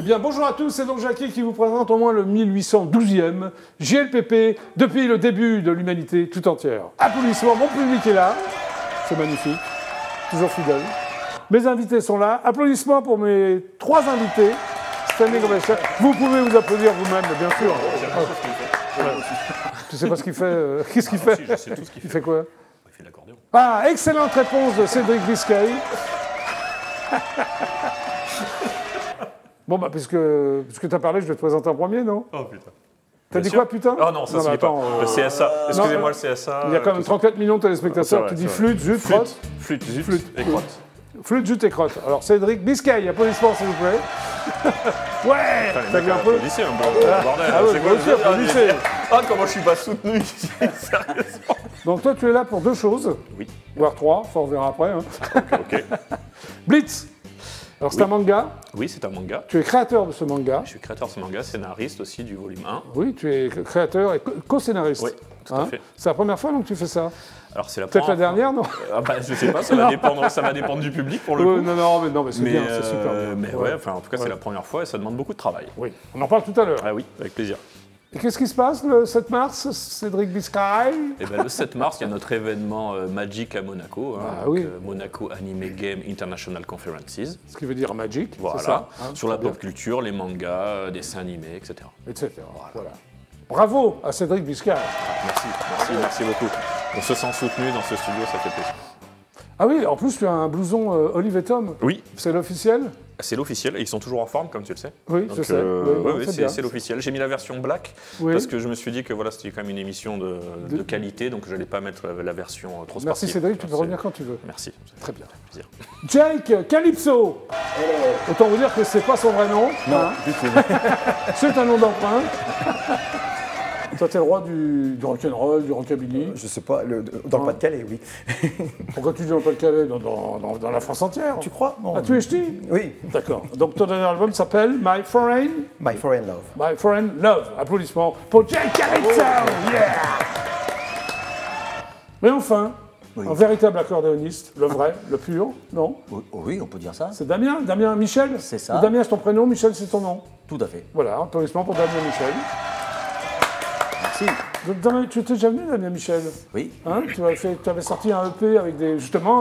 bien, bonjour à tous, c'est donc Jackie qui vous présente au moins le 1812e JLPP depuis le début de l'humanité tout entière. Applaudissements, mon public est là, c'est magnifique, toujours fidèle. Mes invités sont là, applaudissements pour mes 3 invités. Standing ovation. Vous pouvez vous applaudir vous-même, bien sûr. Tu sais pas ce qu'il fait Qu'est-ce qu'il fait? Si, je sais tout ce qu'il fait. Il fait quoi? Il fait l'accordéon. Ah, excellente réponse de Cédric Biscay. Bon, bah, puisque tu as parlé, je vais te présenter en premier, non? Oh putain. T'as dit quoi, putain? Ah non, ça se dit pas. Le CSA. Excusez-moi, le CSA. Il y a quand même 34 millions de téléspectateurs qui disent flûte, jute, crotte. Flûte, zut et crotte. Flûte, jute et crotte. Alors, Cédric Biscay, applaudissements, s'il vous plaît. Ouais! T'as vu un peu? Applaudissez un peu, bordel. Ah oui, C'est moi quoi aussi, applaudissez. Ah, comment je suis pas soutenu ici, sérieusement. Donc, toi, tu es là pour 2 choses. Oui. Voire 3, ça on verra après. Hein. Ok. Blitz. Alors, c'est un manga. Oui, c'est un manga. Tu es créateur de ce manga. Je suis créateur de ce manga, scénariste aussi du volume 1. Oui, tu es créateur et co-scénariste. Oui, tout à fait. C'est la première fois donc que tu fais ça. Alors c'est la Peut-être la première dernière, non? Ah bah, je sais pas, ça va dépendre du public pour le coup. Non, mais c'est bien, c'est super bien. Mais ouais, enfin, en tout cas, c'est la première fois et ça demande beaucoup de travail. Oui, on en parle tout à l'heure. Ah oui, avec plaisir. Et qu'est-ce qui se passe le 7 mars, Cédric Biscay? Et ben, le 7 mars, il y a notre événement Magic à Monaco, Monaco Anime Game International Conferences. Ce qui veut dire Magic, voilà, c'est ça sur la pop culture, les mangas, dessins animés, etc. Voilà. Bravo à Cédric Biscay. Merci beaucoup. On se sent soutenu dans ce studio, ça fait plaisir. Ah oui, en plus tu as un blouson Olive et Tom. Oui. C'est l'officiel? C'est l'officiel, et ils sont toujours en forme, comme tu le sais. Oui, donc, je sais. Oui, c'est l'officiel. J'ai mis la version black, parce que je me suis dit que voilà, c'était quand même une émission de qualité, donc je n'allais pas mettre la version trop sportive. Merci Cédric, tu peux revenir quand tu veux. Merci. Très bien. Plaisir. Jake Calypso. Autant vous dire que c'est pas son vrai nom. Non, du tout. C'est un nom d'emprunt. Toi, t'es le roi du rock'n'roll, du rockabilly. Je sais pas, dans le Pas-de-Calais, oui. Pourquoi tu dis dans le Pas-de-Calais? Dans la France entière. Tu crois? Ah, tu es ch'ti? Oui. D'accord. Donc ton dernier album s'appelle My Foreign Love. My Foreign Love. Applaudissements pour Jake Calypso. Yeah. Mais enfin, un véritable accordéoniste, le vrai, le pur, non? Oui, on peut dire ça. C'est Damien Michel? C'est ça. Damien, c'est ton prénom, Michel, c'est ton nom. Tout à fait. Voilà, applaudissements pour Damien Michel. Merci. Donc, tu étais déjà venu, Damien Michel? Oui. Hein, tu avais sorti un EP avec justement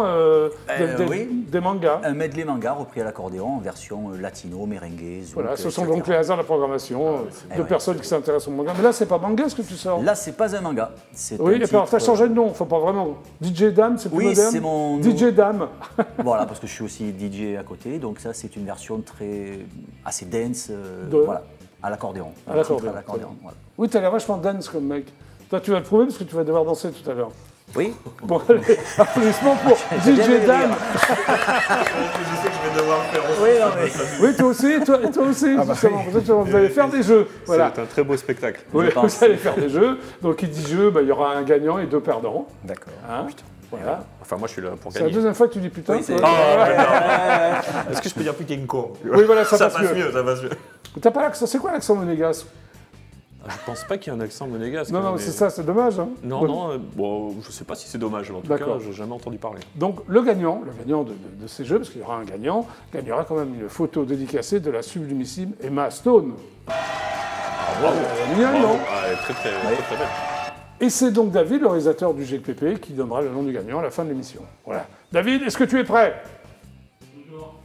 des mangas. Un medley manga repris à l'accordéon en version latino, merengue, zouk, Voilà, ce sont etc. donc les hasards de la programmation de personnes qui s'intéressent au manga. Mais là, c'est pas manga ce que tu sors. Là, c'est pas un manga. Oui, et puis alors, tu as changé de nom, faut pas vraiment. DJ Dame, c'est plus Oui, moderne. c'est mon DJ Dame. Voilà, parce que je suis aussi DJ à côté, donc ça, c'est une version assez dense, voilà, à l'accordéon. À l'accordéon. Voilà. Oui, tu as l'air vachement dance comme mec. Toi, tu vas le prouver parce que tu vas devoir danser tout à l'heure. Oui. Bon, allez, applaudissements pour DJ Dame. Je sais que je vais devoir le faire aussi. Oui, non, mais... Oui, toi aussi, toi aussi, justement. Vous allez faire des jeux. Voilà. C'est un très beau spectacle. Oui, vous allez faire des jeux. Donc, qui dit jeu, il y aura un gagnant et 2 perdants. D'accord. Hein, voilà. Enfin, moi, je suis là pour C'est la gagner. deuxième fois que tu dis putain. Oui, c'est- toi. Est-ce que je peux dire putain con? Oui, voilà, ça Ça passe passe mieux. mieux, ça passe mieux. T'as pas l'accent, c'est quoi l'accent monégasque? Je pense pas qu'il y ait un accent monégasque. Non, mais- c'est ça, c'est dommage. Hein. Non, bon, je sais pas si c'est dommage, mais en tout cas, D'accord. j'ai jamais entendu parler. Donc le gagnant de ces jeux, parce qu'il y aura un gagnant, gagnera quand même une photo dédicacée de la sublimissime Emma Stone. Bravo. Mignonne, non? Très belle. Et c'est donc David, le réalisateur du GPP, qui donnera le nom du gagnant à la fin de l'émission. Voilà. David, est-ce que tu es prêt? Bonjour.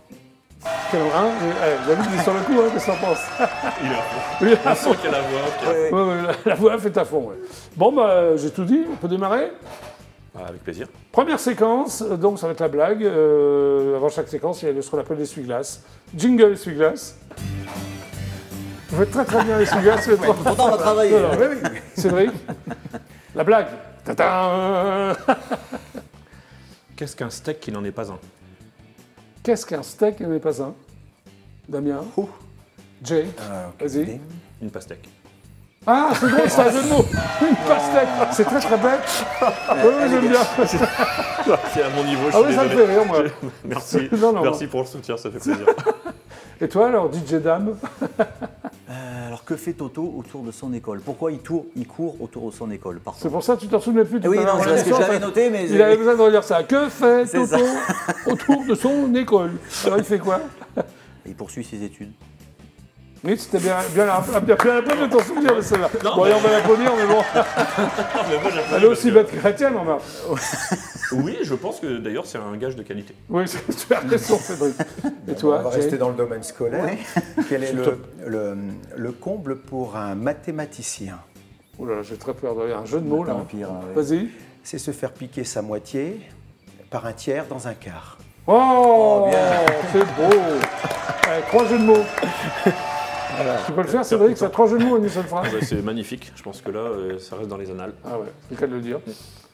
David, il est sur le coup, hein, qu'est-ce que t'en penses? Il est à fond. Oui. On sent qu'il y a la voix. Oui, oui. Ouais, la voix fait à fond. Ouais. Bon, j'ai tout dit, on peut démarrer? Avec plaisir. Première séquence, donc ça va être la blague. Avant chaque séquence, il y a ce qu'on appelle l'essuie-glace. Jingle essuie-glace. Vous faites très très bien l'essuie-glace. Pourtant, on va travailler. Oui. Cédric, la blague. Ta-ta. Qu'est-ce qu'un steak qui n'en est pas un? Qu'est-ce qu'un steak qui n'en est pas un? Damien. Jay. Vas-y. Une pastèque. Ah, c'est drôle, c'est un jeu de mots. Une pastèque. C'est très très bête. Oui, j'aime bien. C'est à mon niveau, je Ah suis oui, ça me désolé. fait rire, moi. Merci. Non. Merci pour le soutien, ça fait plaisir. Et toi, alors, DJ Dame? Alors, que fait Toto autour de son école? Pourquoi il court autour de son école? Pardon. C'est pour ça que tu t'en souvenais plus. Oui, tout à l'heure. non, c'est parce que je l'avais noté, mais... Il avait besoin de redire ça. Que fait C'est Toto autour de son école? Alors, il fait quoi? Il poursuit ses études. Oui, c'était bien la peine de t'en souvenir de celle-là. Bon, allez, on va l'applaudir, mais bon. Elle est aussi bête que la tienne, on a. Oui, je pense que d'ailleurs c'est un gage de qualité. Oui, tu as raison, Cédric. Et toi, on va rester dans le domaine scolaire. Ouais. Quel est le comble pour un mathématicien? Oh là là, j'ai très peur de un jeu de mots là. Pire, ouais. Vas-y. C'est se faire piquer sa moitié par un tiers dans un quart. Oh, bien. c'est beau. Allez, 3 jeux de mots. Tu peux le faire, Cédric, ça 3 jeux de mots en une seule phrase. C'est magnifique, je pense que là, ça reste dans les annales. Ah ouais, c'est le cas de le dire.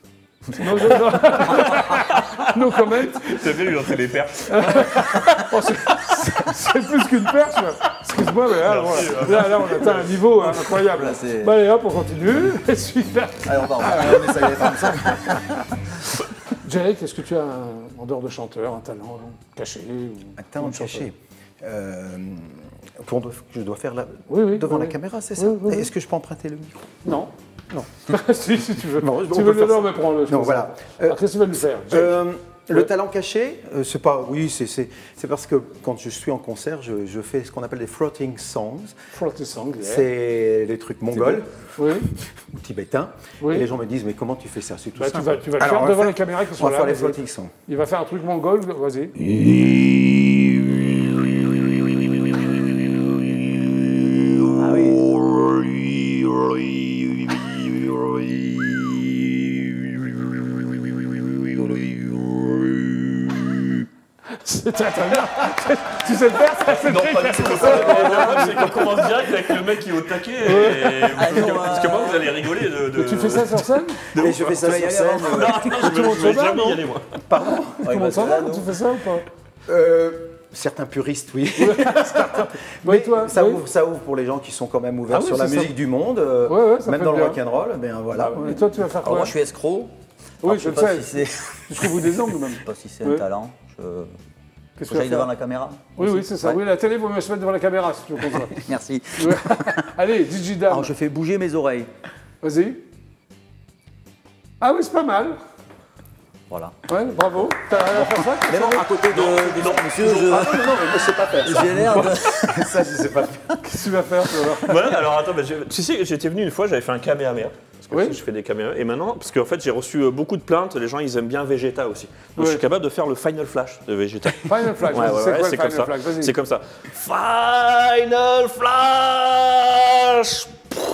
No comment. T'as vu, il a fait les perches. Oh, c'est plus qu'une perche. Excuse-moi, mais là, voilà. Là, on atteint un niveau incroyable. Là, c'est- Bah, allez, hop, on continue. Et celui-là. Allez, on va on essaye d'être ensemble. Jake, est-ce que tu as, en dehors de chanteur, un talent caché Un talent caché. Je dois faire Oui, devant la oui. caméra, c'est ça? Oui, oui, oui. Est-ce que je peux emprunter le micro? Non. Non. si tu veux. Non, tu on veux peut le faire non, ça. mais prends-le. Non, voilà. Qu'est-ce que tu vas lui faire, Jake? Le talent caché, c'est pas. Oui, c'est parce que quand je suis en concert, je fais ce qu'on appelle des floating songs. Floating song, yeah. C'est des trucs mongols Oui. ou tibétains. Oui. Et les gens me disent, mais comment tu fais ça? C'est tout Bah, simple. tu vas le Alors, faire on va devant faire- les caméras qui sont On va là. faire les vas-y. floating songs. Il va faire un truc mongol, vas-y. Ah oui. C'est très bien. Tu sais le faire, ça, c'est Non, très pas bien. du tout. C'est qu'on commence direct avec le mec qui est au taquet. Parce que moi, vous allez rigoler de. Tu fais ça sur scène? Et je fais ça sur scène. Je vais jamais y aller, moi. Pardon? Tout le monde s'en va quand tu fais ça ou pas? Certains puristes, oui. Oui, toi, ça, oui. ouvre pour les gens qui sont quand même ouverts Ah oui, sur la c'est ça. musique du monde, Ouais, ça même peut dans le être bien. rock'n'roll. Ben voilà. Et toi, tu vas faire Alors quoi? moi je suis escroc. Oui, Alors, je le sais pas sais. si c'est- Jusqu'au bout des ongles, même. je sais pas si c'est Oui. un talent. Qu'est-ce Faut que que tu j'aille vas devant faire? la caméra. Oui, aussi. oui, c'est ça. Ouais. Oui, la télé, vaut mieux se mettre devant la caméra si tu veux qu'on se voit. Merci. Ouais. Allez, DJ Dame. Alors je fais bouger mes oreilles. Vas-y. Ah oui, c'est pas mal. Voilà. Ouais, bravo. T'as rien à faire ça? Mais non, à côté de monsieur, Ah non, mais je sais pas faire ça. j'ai l'air de... Ça, je sais pas faire. Qu'est-ce que tu vas faire, tu vas voir? Voilà, alors attends, tu sais, j'étais venu une fois, j'avais fait un Kamehameha. Parce que Oui. tu sais, je fais des Kamehameha. Et maintenant, parce qu'en fait, j'ai reçu beaucoup de plaintes, les gens ils aiment bien Vegeta aussi. Donc Oui. je suis capable de faire le Final Flash de Vegeta. Final Flash, Ouais, vas-y, ouais, c'est ouais, quoi c'est le comme Final ça. Flash? Vas-y. C'est comme ça. Final Flash.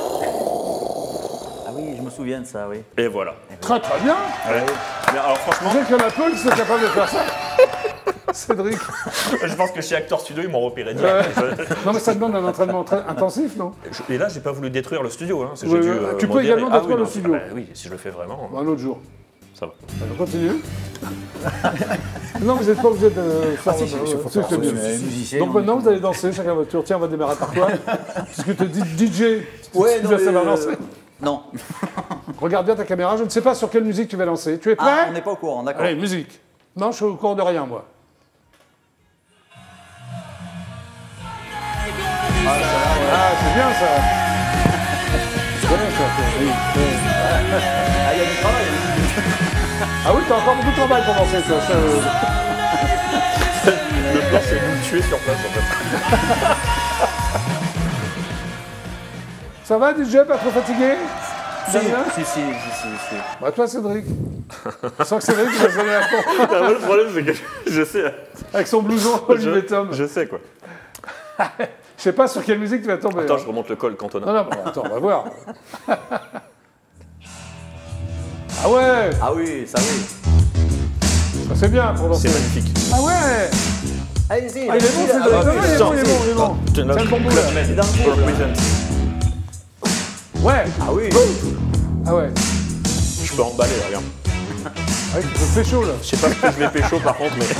Ah oui, je me souviens de ça, oui. Et voilà. Très très bien. Ouais. Mais alors franchement, Tu sais qu'il y en a peu qui sont capables de faire ça. Cédric. je pense que chez Actor Studio, ils m'ont repéré direct. Non mais ça demande un entraînement très intensif, non? Et là, j'ai pas voulu détruire le studio. Hein, c'est- Oui, j'ai dû, oui. Tu peux modérer. également Ah détruire oui, le non, studio. bah oui, si je le fais vraiment, Un autre jour. ça va. On continue. Non, vous n'êtes pas obligé de faire... si, il faut faire c'est bien. musicien, Donc on maintenant, est- vous allez danser, chacun votre tour. Tiens, on va démarrer par toi. Puisque tu dis DJ, Ouais, tu non, vas mais, savoir lancer. Non. Regarde bien ta caméra, je ne sais pas sur quelle musique tu vas lancer. Tu es prêt? Ah, on n'est pas au courant, d'accord. Allez, musique. Non, je suis au courant de rien, moi. Ah, c'est bien ça. C'est bien ça. Oui. Ah, il y a du travail. Ah oui, t'as encore beaucoup de travail pour lancer ça. Le plan, c'est de nous tuer sur place, en fait. Ça va, DJ? Pas trop fatigué? Si, Ça va bien si. Bah, toi, Cédric. Je sens que Cédric va se donner à fond. Ah, moi, le problème, c'est que je sais. Avec son blouson Olivier Tom. Je sais, quoi. Je sais pas sur quelle musique tu vas tomber. Attends, hein. je remonte le col cantonal. Non, non, bah, attends, on va voir. Ah ouais, Ah oui, ça oui. ça, c'est bien pour danser. C'est magnifique. Ah ouais. Allez-y, Ah, il est bon, Cédric. ah, Non, non, il est bon, il est bon, il est bon. C'est le bon bout, là. C'est dans le groupe, là. Ouais. Ah oui. Ah ouais. Je peux emballer, là, regarde. Ouais, tu peux pécho, là. Je sais pas ce que je vais pécho, par contre, mais...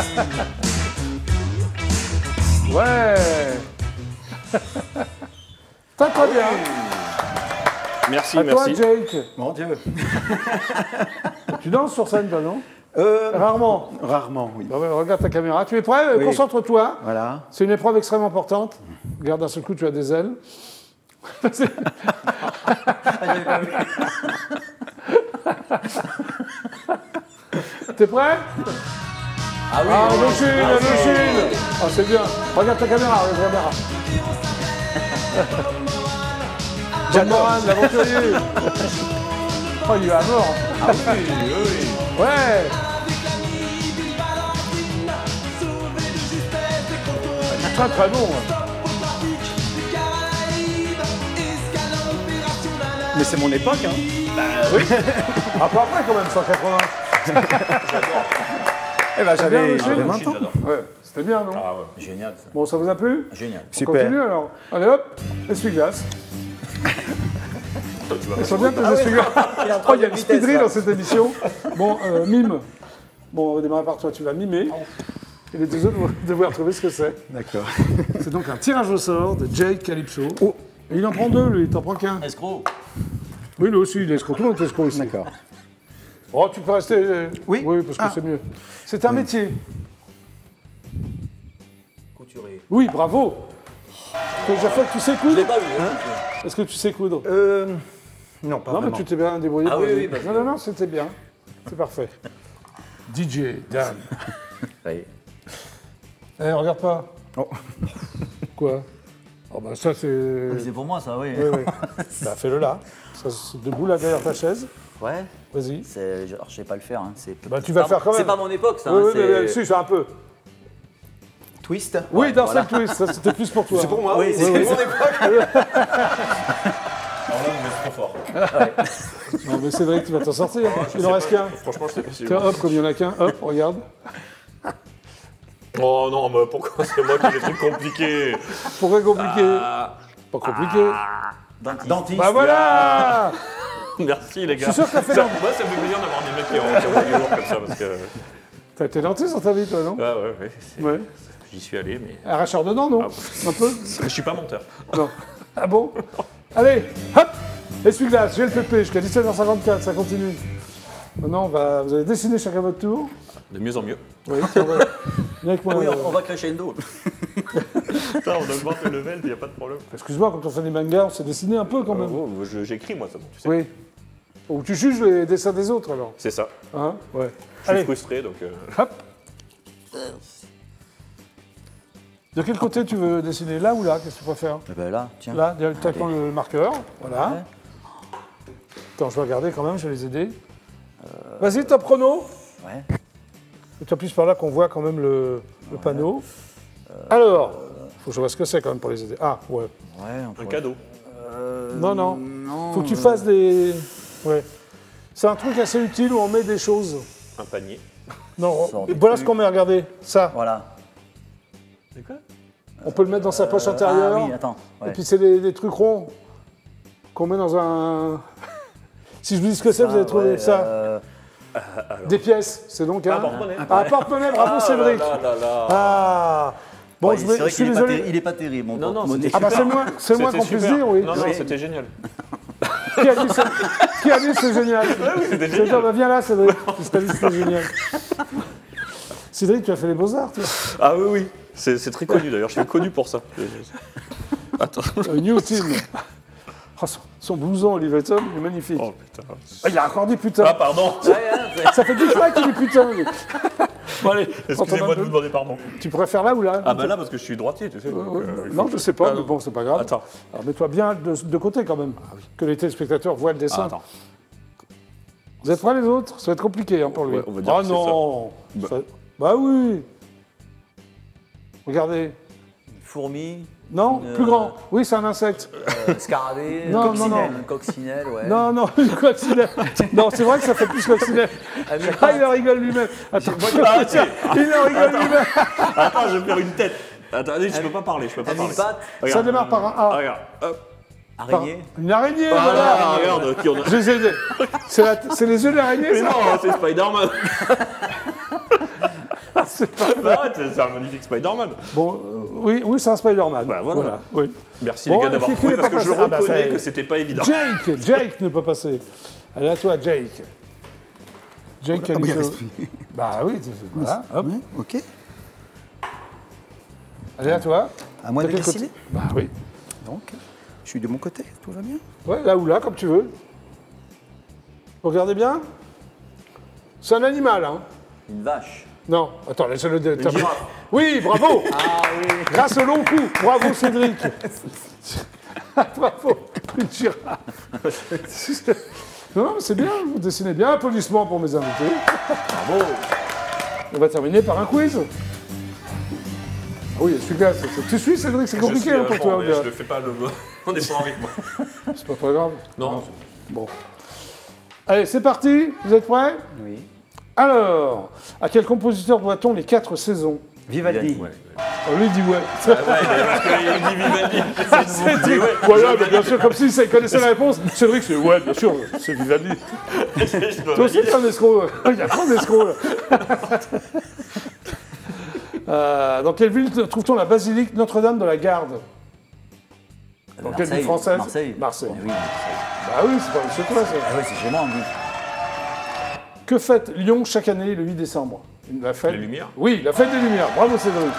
Ouais. Très très bien. Merci, À toi, merci. Jake. Mon Dieu. Tu danses sur scène, toi, non? Rarement. Rarement, oui. Bah ouais, regarde ta caméra. Tu es prêt? Oui. Concentre-toi. Voilà. C'est une épreuve extrêmement importante. Regarde, d'un seul coup, tu as des ailes. T'es prêt? Ah oui. Ah, Indochine, Indochine. Ah, c'est bien. Regarde ta caméra, regarde ta caméra. John Moran, l'aventurier. Oh, il est à mort. Ah oui, oui. Ouais. Très très bon. Mais c'est mon époque, hein. Oui. Un peu après quand même, 180. Eh ben, j'avais Bien, 20 ans. Ouais, c'était bien, non? Ah ouais. Génial. Ça. Bon, ça vous a plu? Génial. On Super. continue alors. Allez hop, essuie-glace. Ils sont bien tes essuie-glaces. Oh, il y a du speedreel dans cette émission. Bon, mime. Bon, on va démarrer par toi, tu vas mimer. Et les deux autres vont devoir trouver ce que c'est. D'accord. C'est donc un tirage au sort de Jake Calypso. Oh. Et il en prend deux, lui, il t'en prend qu'un. Escroc. Oui, lui aussi, il est escroc. Tout le monde est escroc ici. D'accord. Oh, tu peux rester. Oui. Oui, parce que c'est mieux. C'est un métier. Couturier. Oui, bravo. Déjà fait que tu sais Je coudre. l'ai pas vu. Hein. Est-ce que tu sais coudre? Non, pas Non, mais vraiment. tu t'es bien débrouillé. Ah pour oui, le- oui, bah, non, non, c'était bien. C'est parfait. DJ, Dan. Oui. Eh, regarde pas. Oh. Quoi? Oh, bah ça, c'est. C'est pour moi, ça, oui. Oui, oui. Bah, fais-le là. Ça, c'est debout là derrière ta chaise. Ouais. Vas-y. Alors, je sais pas le faire. Hein. Bah, tu vas le faire quand même. C'est pas mon époque, ça. Oui, hein, oui, c'est- mais si, c'est un peu. Twist. Oui, dans voilà. cette twist, ça c'était plus pour toi. C'est pour moi. Oui, c'est oui. mon époque. Alors là, vous mettez trop fort. Non, mais Cédric, tu vas t'en sortir. Il en reste qu'un. Franchement, je sais pas si. Tiens, hop, comme il y en a qu'un, hop, regarde. Oh non, mais pourquoi c'est moi qui ai des trucs compliqués? Pourquoi compliqué? Pas compliqué. Dentiste. Bah voilà! Merci les gars. Je suis sûr que t'as fait ça, dans- moi, ça me fait plaisir d'avoir des mecs qui ont des jours comme ça parce que. T'as été dentiste dans ta vie, toi, non? Ah ouais, ouais. Ouais. J'y suis allé, mais. Arracheur de dents, non? Un peu? Je suis pas menteur. Non. Ah bon? Allez, hop! Essuie-glace, j'ai le PP, jusqu'à 17h54, ça continue. Maintenant, vous allez dessiner chacun votre tour. De mieux en mieux. Oui, tiens, viens avec moi. Oui, on va crescendo. Putain, on augmente le level, il n'y a pas de problème. Excuse-moi, quand on fait des mangas, on s'est dessiné un peu quand même. J'écris moi, ça, tu sais. Oui. Ou tu juges les dessins des autres alors. C'est ça. Hein? Ouais. Je suis Allez, frustré donc. hop! De quel côté tu veux dessiner? Là ou là? Qu'est-ce que tu préfères? Eh ben là, tiens. Là, directement le marqueur. Voilà. Ouais. Attends, je vais regarder quand même, je vais les aider. Vas-y, top chrono. Ouais. Et tu appuies par là qu'on voit quand même le panneau. Alors, faut que je vois ce que c'est quand même pour les aider. Ah, ouais. Ouais, on Un pourrait- cadeau. Non, non. Non. Faut que tu fasses des. Ouais. C'est un truc assez utile où on met des choses. Un panier. Non, Sort des voilà ce trucs. qu'on met, regardez. Ça. Voilà. C'est quoi? On peut le mettre dans sa poche intérieure. Ah oui, attends. Ouais. Et puis c'est des trucs ronds qu'on met dans un. Si je vous dis ce que c'est, vous allez trouver ouais, ça. Des pièces. C'est donc un. porte-monnaie. Ah, porte-monnaie, bravo Cédric. Là, là, là. Ah. Bon, Ouais, je, c'est vais, vrai je suis qu'il est pas désolé. il est pas terrible, mon Non, non, porte-monnaie. Ah bah c'est moins C'était qu'on puisse super. dire, oui. Non, non, Oui. c'était génial. Qui a dit c'est génial? C'était C'est génial. bah, viens là, Cédric. Si t'as dit c'était génial. Cédric, tu as fait les beaux-arts, toi. Ah oui, oui. C'est très connu d'ailleurs, je suis connu pour ça. Attends. Newton. Oh, son blouson, Oliver Tom, il est magnifique. Oh putain. Ah, il a encore dit putain. Ah pardon. Ça fait 10 fois qu'il dit putain. lui. Bon allez, excusez-moi de vous demander pardon. Tu préfères là ou là? Ah bah là parce que je suis droitier, tu sais. donc, il Non, faut- je sais pas, Ah, mais bon, c'est pas grave. Attends. Alors mets-toi bien de côté quand même, que les téléspectateurs voient le dessin. Ah, attends. Vous êtes prêts les autres? Ça va être compliqué hein, pour lui. Ouais, on va dire Ah que c'est non ça. Ça- Bah oui. Regardez. Fourmi, Non, plus grand. Oui, c'est un insecte. scarabée, Non, non, coccinelle. non. Coccinelle, ouais. Non, non, une coccinelle. Non, c'est vrai que ça fait plus coccinelle. Ah, il en rigole lui-même. Attends, Ah, tiens, il en rigole lui-même. Attends, je vais faire une tête. Attendez, je peux pas parler, je peux pas À parler. mi-patte, Ça démarre par un A. Regarde, hop. araignée. Une araignée, Ah, voilà. regarde, qui on a. Je les ai aidés. C'est les yeux de l'araignée, Mais ça? non, c'est Spider-Man. C'est pas- Arrête, c'est un magnifique Spider-Man. Bon, oui, oui, c'est un Spider-Man. Bah, voilà. Oui. Merci Bon, les gars d'avoir qui trouvé n'est parce pas que je passé? Ah, bah, ça y reconnais est. que c'était pas évident. Jake ne peut pas passer. Allez, à toi, Jake. Jake Calypso. Bah oui, voilà, hop. Ouais, ok. Allez, à toi. À moi de De quel dessiner. côté? Bah oui. Donc, je suis de mon côté, tout va bien. Ouais, là ou là, comme tu veux. Vous regardez bien? C'est un animal, hein? Une vache. Non, attends, laissez-le terminer. girafe. Oui, bravo! Ah oui. Grâce au long cou. Bravo, Cédric. Bravo, une girafe. Non, mais c'est bien, vous dessinez bien. Applaudissements pour mes invités. Bravo. On va terminer par un quiz. Ah oui, celui-là, tu suis Cédric, c'est compliqué hein, pour toi. Je ne fais pas le on est pas en rythme. C'est pas très grave. Non. Bon. Allez, c'est parti. Vous êtes prêts? Oui. Alors, à quel compositeur doit-on les 4 saisons? Vivaldi. Ouais. Oh, lui dit ouais. Ouais, parce qu'il dit Vivaldi. Cédric, voilà, mais bien sûr, comme s'il connaissait la réponse. Cédric, c'est ouais, bien sûr, c'est Vivaldi. Toi aussi, t'es un escroc. Il y a plein d'escrocs, là. Dans quelle ville trouve-t-on la basilique Notre-Dame de la Garde? Dans quelle ville française? Marseille. Marseille. Oui, Marseille. Bah oui, c'est pas chez toi, ça. Ah oui, c'est chez moi, on dit. Que fête Lyon chaque année le 8 décembre? La fête... Les Lumières? Oui, la fête des Lumières. Bravo, Cédric.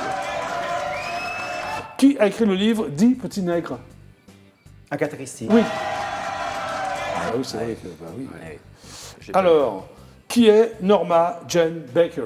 Qui a écrit le livre 10 petits nègres? Agatha Christie. Oui. Ah oui, c'est vrai que... Bah oui. Ouais. Alors, qui est Norma Jane Baker?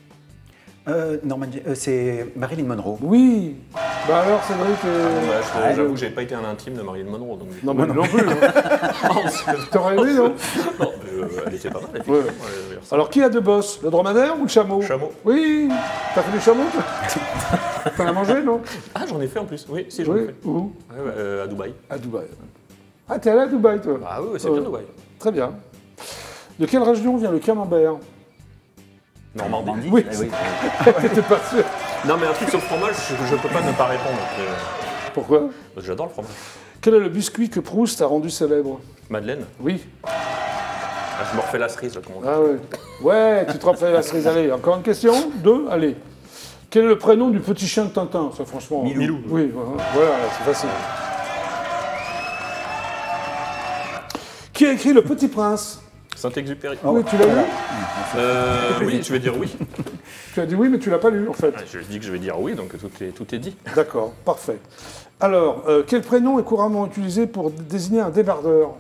C'est Marilyn Monroe. Oui. Bah alors, Cédric... J'avoue que j'ai pas été un intime de Marilyn Monroe. Donc... Non, mais non plus. T'aurais aimé, non? Non, elle était pas mal, effectivement. Ouais. Alors, qui a deux bosses? Le dromadaire ou le chameau? Chameau. Oui. T'as fait du chameau, toi? T'en as mangé, non? Ah, j'en ai fait en plus. Oui, si, j'en ai Oui. fait. Où? Ouais, à Dubaï. À Dubaï. Ah, t'es allé à Dubaï, toi? Ah oui, c'est bien Dubaï. Très bien. De quelle région vient le camembert? Normandie. Oui. Eh oui. T'étais pas sûr. Non, mais un truc sur le fromage, je peux pas ne pas répondre. Pourquoi? J'adore le fromage. Quel est le biscuit que Proust a rendu célèbre? Madeleine. Oui. Ah, je me refais la cerise, là, comment on dit. Ah ouais. Ouais, tu te refais la cerise. Allez, encore une question? 2? Allez. Quel est le prénom du petit chien de Tintin? Ça, franchement... Milou. Oui, voilà, c'est facile. Qui a écrit Le Petit Prince? Saint-Exupéry. Oui, tu l'as lu? Oui, je vais dire oui. Tu as dit oui, mais tu l'as pas lu, en fait. Ah, je dis que je vais dire oui, donc tout est dit. D'accord, parfait. Alors, quel prénom est couramment utilisé pour désigner un débardeur?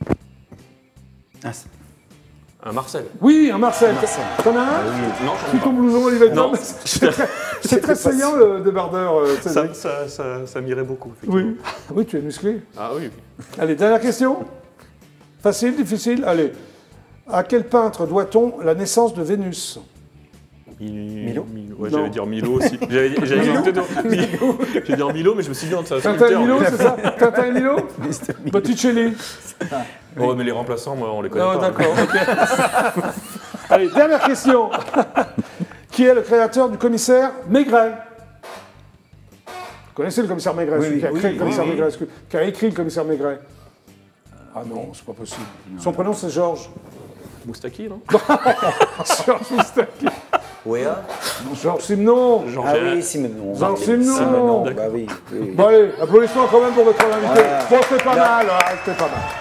Un Marcel. Oui, un Marcel. T'en as un? Non, j'en ai Sous pas. ton blouson, il va être Non. C'est très saillant, le débardeur. Cédric. Ça m'irait beaucoup. effectivement. Oui. Oui, tu es musclé. Ah oui. Allez, dernière question. Facile, difficile? Allez. À quel peintre doit-on la naissance de Vénus? Milo? Ouais, Non. j'allais dire Milo aussi. J'allais dire Milo, mais je me suis dit, non, c'est un Tintin et sculpteur. Milo, c'est ça? Tintin et Milo? Botticelli. Oh, mais les remplaçants, moi, on les connaît Non, pas. d'accord, ok. Allez, dernière question. Qui est le créateur du commissaire Maigret? Vous connaissez le commissaire Maigret, celui qui a créé le commissaire Maigret, qui a écrit le commissaire Maigret? Ah non, c'est pas possible. Son prénom, c'est Georges. Moustaki, non? Georges Moustaki. Oui, hein? Georges Simenon. Ah oui, Simenon. Georges Simenon. Simenon. Bah oui. oui. Bon allez, applaudissements quand même pour votre invité. Voilà. Bon, c'était pas mal, c'était pas mal.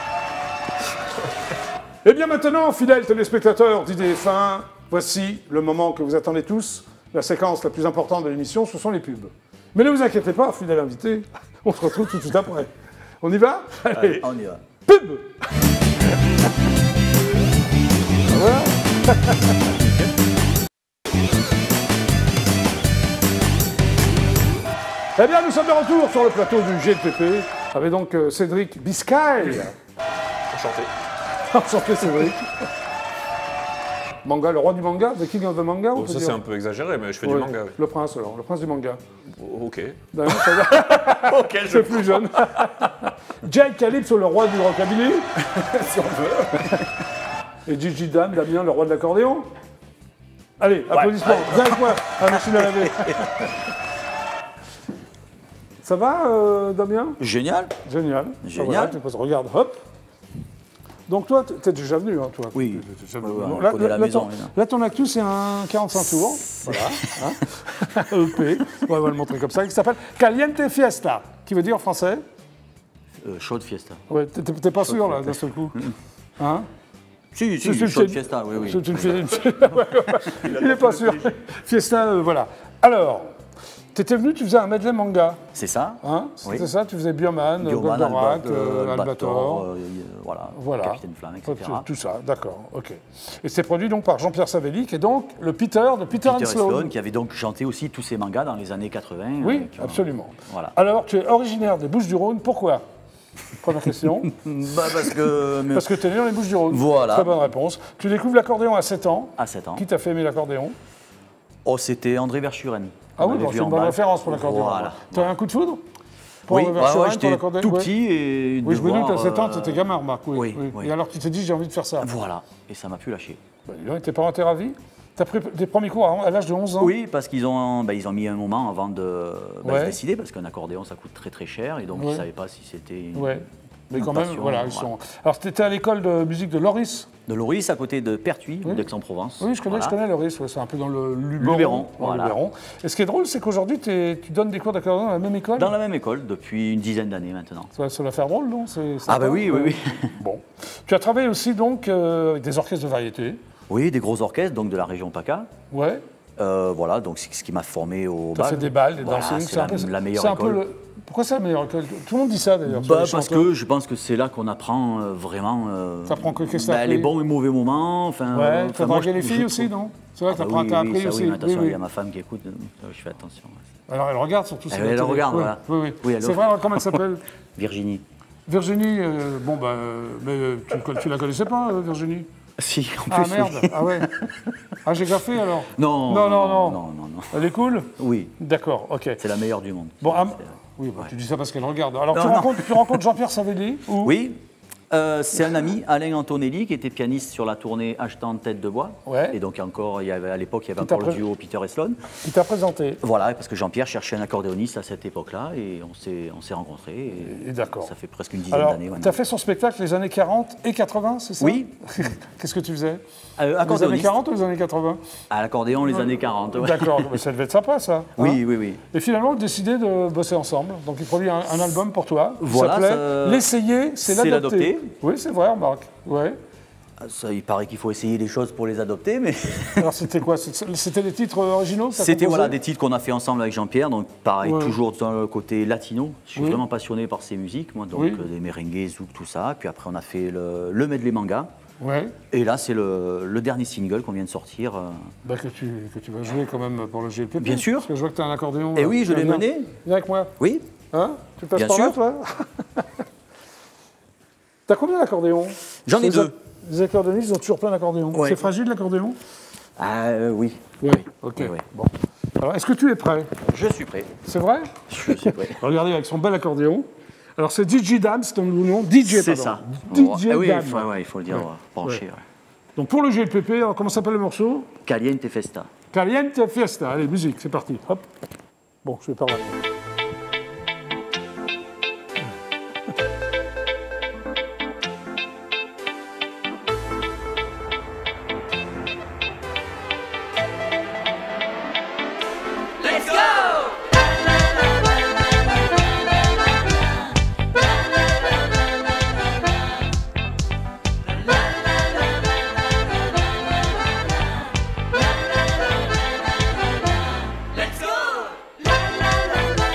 Et bien maintenant, fidèles téléspectateurs d'IDF1, voici le moment que vous attendez tous, la séquence la plus importante de l'émission, ce sont les pubs. Mais ne vous inquiétez pas, fidèles invités, on se retrouve tout de suite après. On y va? Allez, On y va. pub. Voilà. Eh bien, nous sommes de retour sur le plateau du GLPP, avec donc Cédric Biscay. Enchanté. Enchanté, Cédric. Manga, le roi du manga, the king of the manga, on Oh, peut ça, dire. c'est un peu exagéré, mais je fais Ouais. du manga, oui. Le prince, alors, le prince du manga. Ok. D'accord, ça va. Ok, je C'est plus jeune. Jake Calypso, le roi du rockabilly, si on veut. Et Gigi Dan, Damien, le roi de l'accordéon. Allez, applaudissements. Viens avec moi à la machine à laver. Ça va, Damien? Génial. Génial. Génial. Voilà, tu passes, regarde, hop. Donc toi, t'es déjà venu, hein, toi. Oui. T'es déjà Ouais, venu. ouais, Bon, on là, connaît la maison, ton, là. là, ton actu, c'est un 45 tours. Voilà. Hein. EP. On va le montrer comme ça. Qui s'appelle Caliente Fiesta, qui veut dire en français. Chaude fiesta. Ouais, t'es pas sûr, là, d'un seul coup. Hein? Si, C'est si, une chaude fiesta. fiesta, oui, oui. C'est il n'est pas sûr. Fiesta, voilà. Alors, t'étais venu, tu faisais un medley manga. C'est ça. Hein? Oui. C'était ça, tu faisais Bioman, Bioman, Goldorak, Albator, Albator. voilà. Capitaine Flamme, etc. Tout ça, d'accord, ok. Et c'est produit donc par Jean-Pierre Savelli, qui est donc le Peter de Peter and Peter Sloan. Sloan, qui avait donc chanté aussi tous ses mangas dans les années 80. Oui, qui ont- absolument. Voilà. Alors, tu es originaire des Bouches-du-Rhône, pourquoi? Première question. Parce que... Parce que tu es né dans les Bouches-du-Rhône. Voilà. Très bonne réponse. Tu découvres l'accordéon à 7 ans. À 7 ans. Qui t'a fait aimer l'accordéon? Oh, c'était André Verschuren. Ah oui, c'est une bonne référence pour l'accordéon. Voilà. Tu as un coup de foudre? Oui, j'étais tout petit et... Oui, je me doute qu'à 7 ans, tu étais gamin, Marc. Oui. Et alors tu t'es dit, j'ai envie de faire ça. Voilà, et ça m'a plus lâché. Tes parents étaient ravis? Tu as pris tes premiers cours à l'âge de 11 ans? Oui, parce qu'ils ont mis un moment avant de se décider, parce qu'un accordéon, ça coûte très très cher, et donc ils ne savaient pas si c'était une mais quand même, passion, voilà, ils sont... Alors, tu étais à l'école de musique de Loris? De Loris, à côté de Pertuis, d'Aix-en-Provence. Oui, je connais Loris, c'est un peu dans le Luberon. Voilà. Et ce qui est drôle, c'est qu'aujourd'hui, tu donnes des cours d'accordéon dans la même école? Dans la même école, depuis une dizaine d'années maintenant. Ça va faire drôle, non? Ah bah oui. Bon. Tu as travaillé aussi, donc, avec des orchestres de variété? Oui, des gros orchestres, donc de la région PACA. Ouais. Voilà, donc c'est ce qui m'a formé au bal. Tu as fait des balles, des voilà, dancing. C'est la meilleure école. Pourquoi c'est la meilleure école? Tout le monde dit ça d'ailleurs. Parce que je pense que c'est là qu'on apprend vraiment les bons et mauvais moments. Ouais, tu as dragué les filles aussi, non? C'est vrai que tu as appris aussi. Oui, attention, il y a ma femme qui écoute, je fais attention. Alors elle regarde surtout. Elle regarde, voilà. Oui. C'est vrai, comment elle s'appelle? Virginie. Virginie, mais tu la connaissais pas, Virginie? Si, en plus. Ah merde, ah ouais. Ah, j'ai gaffé alors? Non. Elle est cool? Oui. D'accord, ok. C'est la meilleure du monde. Bon, oui, tu dis ça parce qu'elle regarde. Alors, tu rencontres Jean-Pierre Savelli? Oui. C'est un ami, Alain Antonelli, qui était pianiste sur la tournée Achetant Tête de Bois. Ouais. Et donc à l'époque, il y avait encore le duo Peter et Sloan. Qui t'a présenté. Voilà, parce que Jean-Pierre cherchait un accordéoniste à cette époque-là, et on s'est rencontrés. Et d'accord. Ça fait presque une dizaine d'années. Tu as fait son spectacle les années 40 et 80, c'est ça? Oui. Qu'est-ce que tu faisais? Les années 40 ou les années 80? À l'accordéon, les années 40. Ouais. D'accord, mais ça devait être sympa, ça. Oui. Et finalement, vous décidez de bosser ensemble. Donc, il produit un album pour toi. Voilà. Ça s'appelait L'essayer, c'est l'adopter. Oui, c'est vrai, Marc. Ouais. Ça, il paraît qu'il faut essayer les choses pour les adopter, mais... Alors, c'était quoi? C'était des titres originaux? C'était des titres qu'on a fait ensemble avec Jean-Pierre, donc pareil, toujours dans le côté latino. Je suis vraiment passionné par ces musiques, moi, donc des merengues, zouk, tout ça. Puis après, on a fait le medley manga. Ouais. Et là, c'est le dernier single qu'on vient de sortir. Que tu vas jouer quand même pour le GLPP. Bien sûr. Parce que je vois que tu as un accordéon. Et oui, je l'ai mené. Viens avec moi. Oui. Hein? Tu passes Bien par là, sûr. toi? T'as combien d'accordéons? J'en ai 2. Les accordéonistes, ils ont toujours plein d'accordéons. Ouais. C'est fragile, l'accordéon? Oui. Oui. Ok. Oui. Bon. Alors, est-ce que tu es prêt? Je suis prêt. C'est vrai? Je suis prêt. Regardez avec son bel accordéon. Alors, c'est DJ Dam, c'est ton nom. DJ, c'est pardon. ça. DJ oui, Dam. il faut le dire, penché. Ouais. Donc, pour le GLPP, alors, comment s'appelle le morceau? Caliente Festa. Caliente Fiesta. Allez, musique, c'est parti. Hop. Bon, je vais par là. Let's go!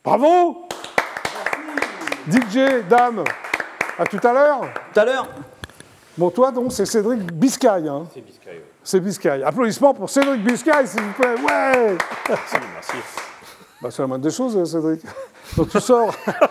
Bravo. DJ, dame, à tout à l'heure. Tout à l'heure. Bon, toi, donc, c'est Cédric Biscay. Hein. C'est Biscay, oui. C'est Biscay. Applaudissements pour Cédric Biscay, s'il vous plaît. Ouais. Merci. Bah, c'est la moindre des choses, Cédric. Donc, tu sors...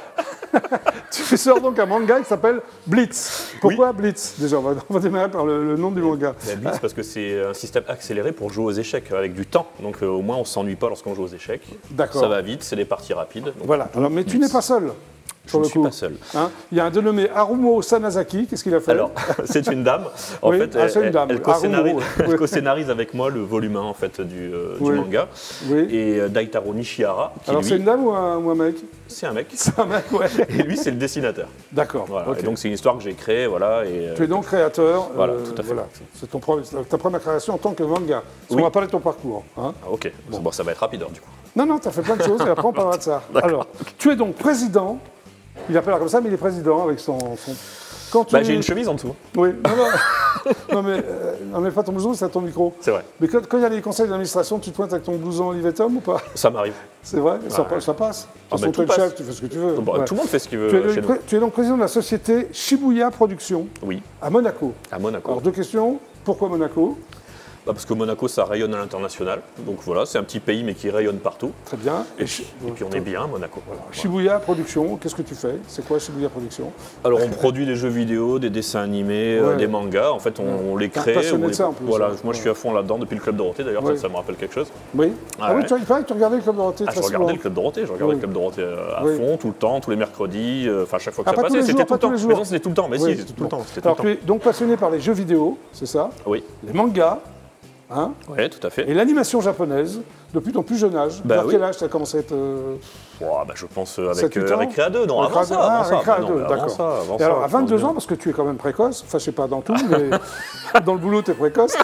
tu sors donc un manga qui s'appelle Blitz. Pourquoi Blitz? Déjà, on va démarrer par le nom du manga. Blitz, parce que c'est un système accéléré pour jouer aux échecs avec du temps. Donc au moins, on ne s'ennuie pas lorsqu'on joue aux échecs. D'accord. Ça va vite, c'est des parties rapides. Donc, voilà. Alors, mais tu n'es pas seul. Je ne suis pas seul. Hein, il y a un dénommé Harumo Sanazaki. Qu'est-ce qu'il a fait? Alors, c'est une dame. En fait, elle co-scénarise avec moi le volume 1 en fait, du manga. Oui. Et Daitaro Nishihara. Alors, c'est une dame ou un mec? C'est un mec. C'est un mec, ouais. Et lui, c'est le dessinateur. D'accord. Voilà. Okay. Et donc, c'est une histoire que j'ai créée. Voilà, et, tu es donc créateur. Voilà, tout à fait. Voilà. C'est ta première création en tant que manga. Oui. On va parler de ton parcours. Hein. Ah, ok. Bon, ça va être rapide, du coup. Non, tu as fait plein de choses et après, on parlera de ça. Alors, tu es donc président. Il appelle comme ça, mais il est président avec son... Quand J'ai une chemise en dessous. Oui, non mais n'enlève pas ton blouson, c'est à ton micro. C'est vrai. Mais quand il y a les conseils d'administration, tu te pointes avec ton blouson Olivetum ou pas? Ça m'arrive. C'est vrai, ça passe. De toute façon, tu es le chef, tu fais ce que tu veux. Bon, tout le monde fait ce qu'il veut chez nous. Tu es donc président de la société Shibuya Production à Monaco. À Monaco. Alors, deux questions. Pourquoi Monaco? Parce que Monaco, ça rayonne à l'international. Donc voilà, c'est un petit pays, mais qui rayonne partout. Très bien. Et puis on est bien à Monaco. Voilà. Shibuya Production, qu'est-ce que tu fais? C'est quoi Shibuya Production? Alors, on produit des jeux vidéo, des dessins animés, des mangas. En fait, on les crée. Passionné de ça, en plus. Voilà, moi, je suis à fond là-dedans depuis le Club Dorothée. D'ailleurs, ça me rappelle quelque chose. Oui. Oui, il paraît que tu regardais le Club Dorothée très souvent. Je regardais le Club Dorothée. Je regardais le Club Dorothée à fond, tout le temps, tous les mercredis. Enfin, chaque fois que ça passait, c'était tout le temps. Mais non, c'était tout le temps. Mais si, c'était tout le temps. Alors, tu es donc passionné par les jeux vidéo, c'est ça? Oui. Les mangas. Hein? Oui, tout à fait. Et l'animation japonaise, depuis ton plus jeune âge. Vers quel âge tu as commencé à être... je pense avec Récréa 2, non, avant ça. Récréa 2, d'accord. Et alors, à 22 ans, parce que tu es quand même précoce, enfin, je sais pas dans tout, mais dans le boulot, tu es précoce.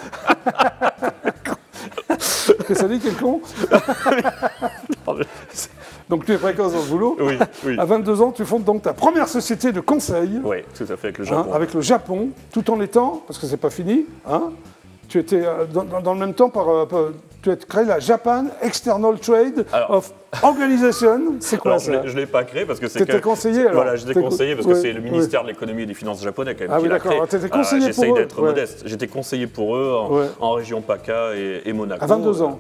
Que ça dit, quel con? Donc, tu es précoce dans le boulot. Oui. À 22 ans, tu fondes donc ta première société de conseil. Oui, tout à fait, avec le Japon. Avec le Japon, tout en étant, parce que c'est pas fini, tu étais dans le même temps tu as créé la Japan External Trade of Organization. C'est quoi ça? Je ne l'ai pas créé parce que c'est. Tu étais conseiller alors? Voilà, j'étais conseiller parce que c'est le ministère de l'économie et des finances japonais quand même qui l'a créé. Tu étais conseiller pour eux? J'essaye d'être modeste. J'étais conseiller pour eux en région PACA et Monaco. À 22 ans?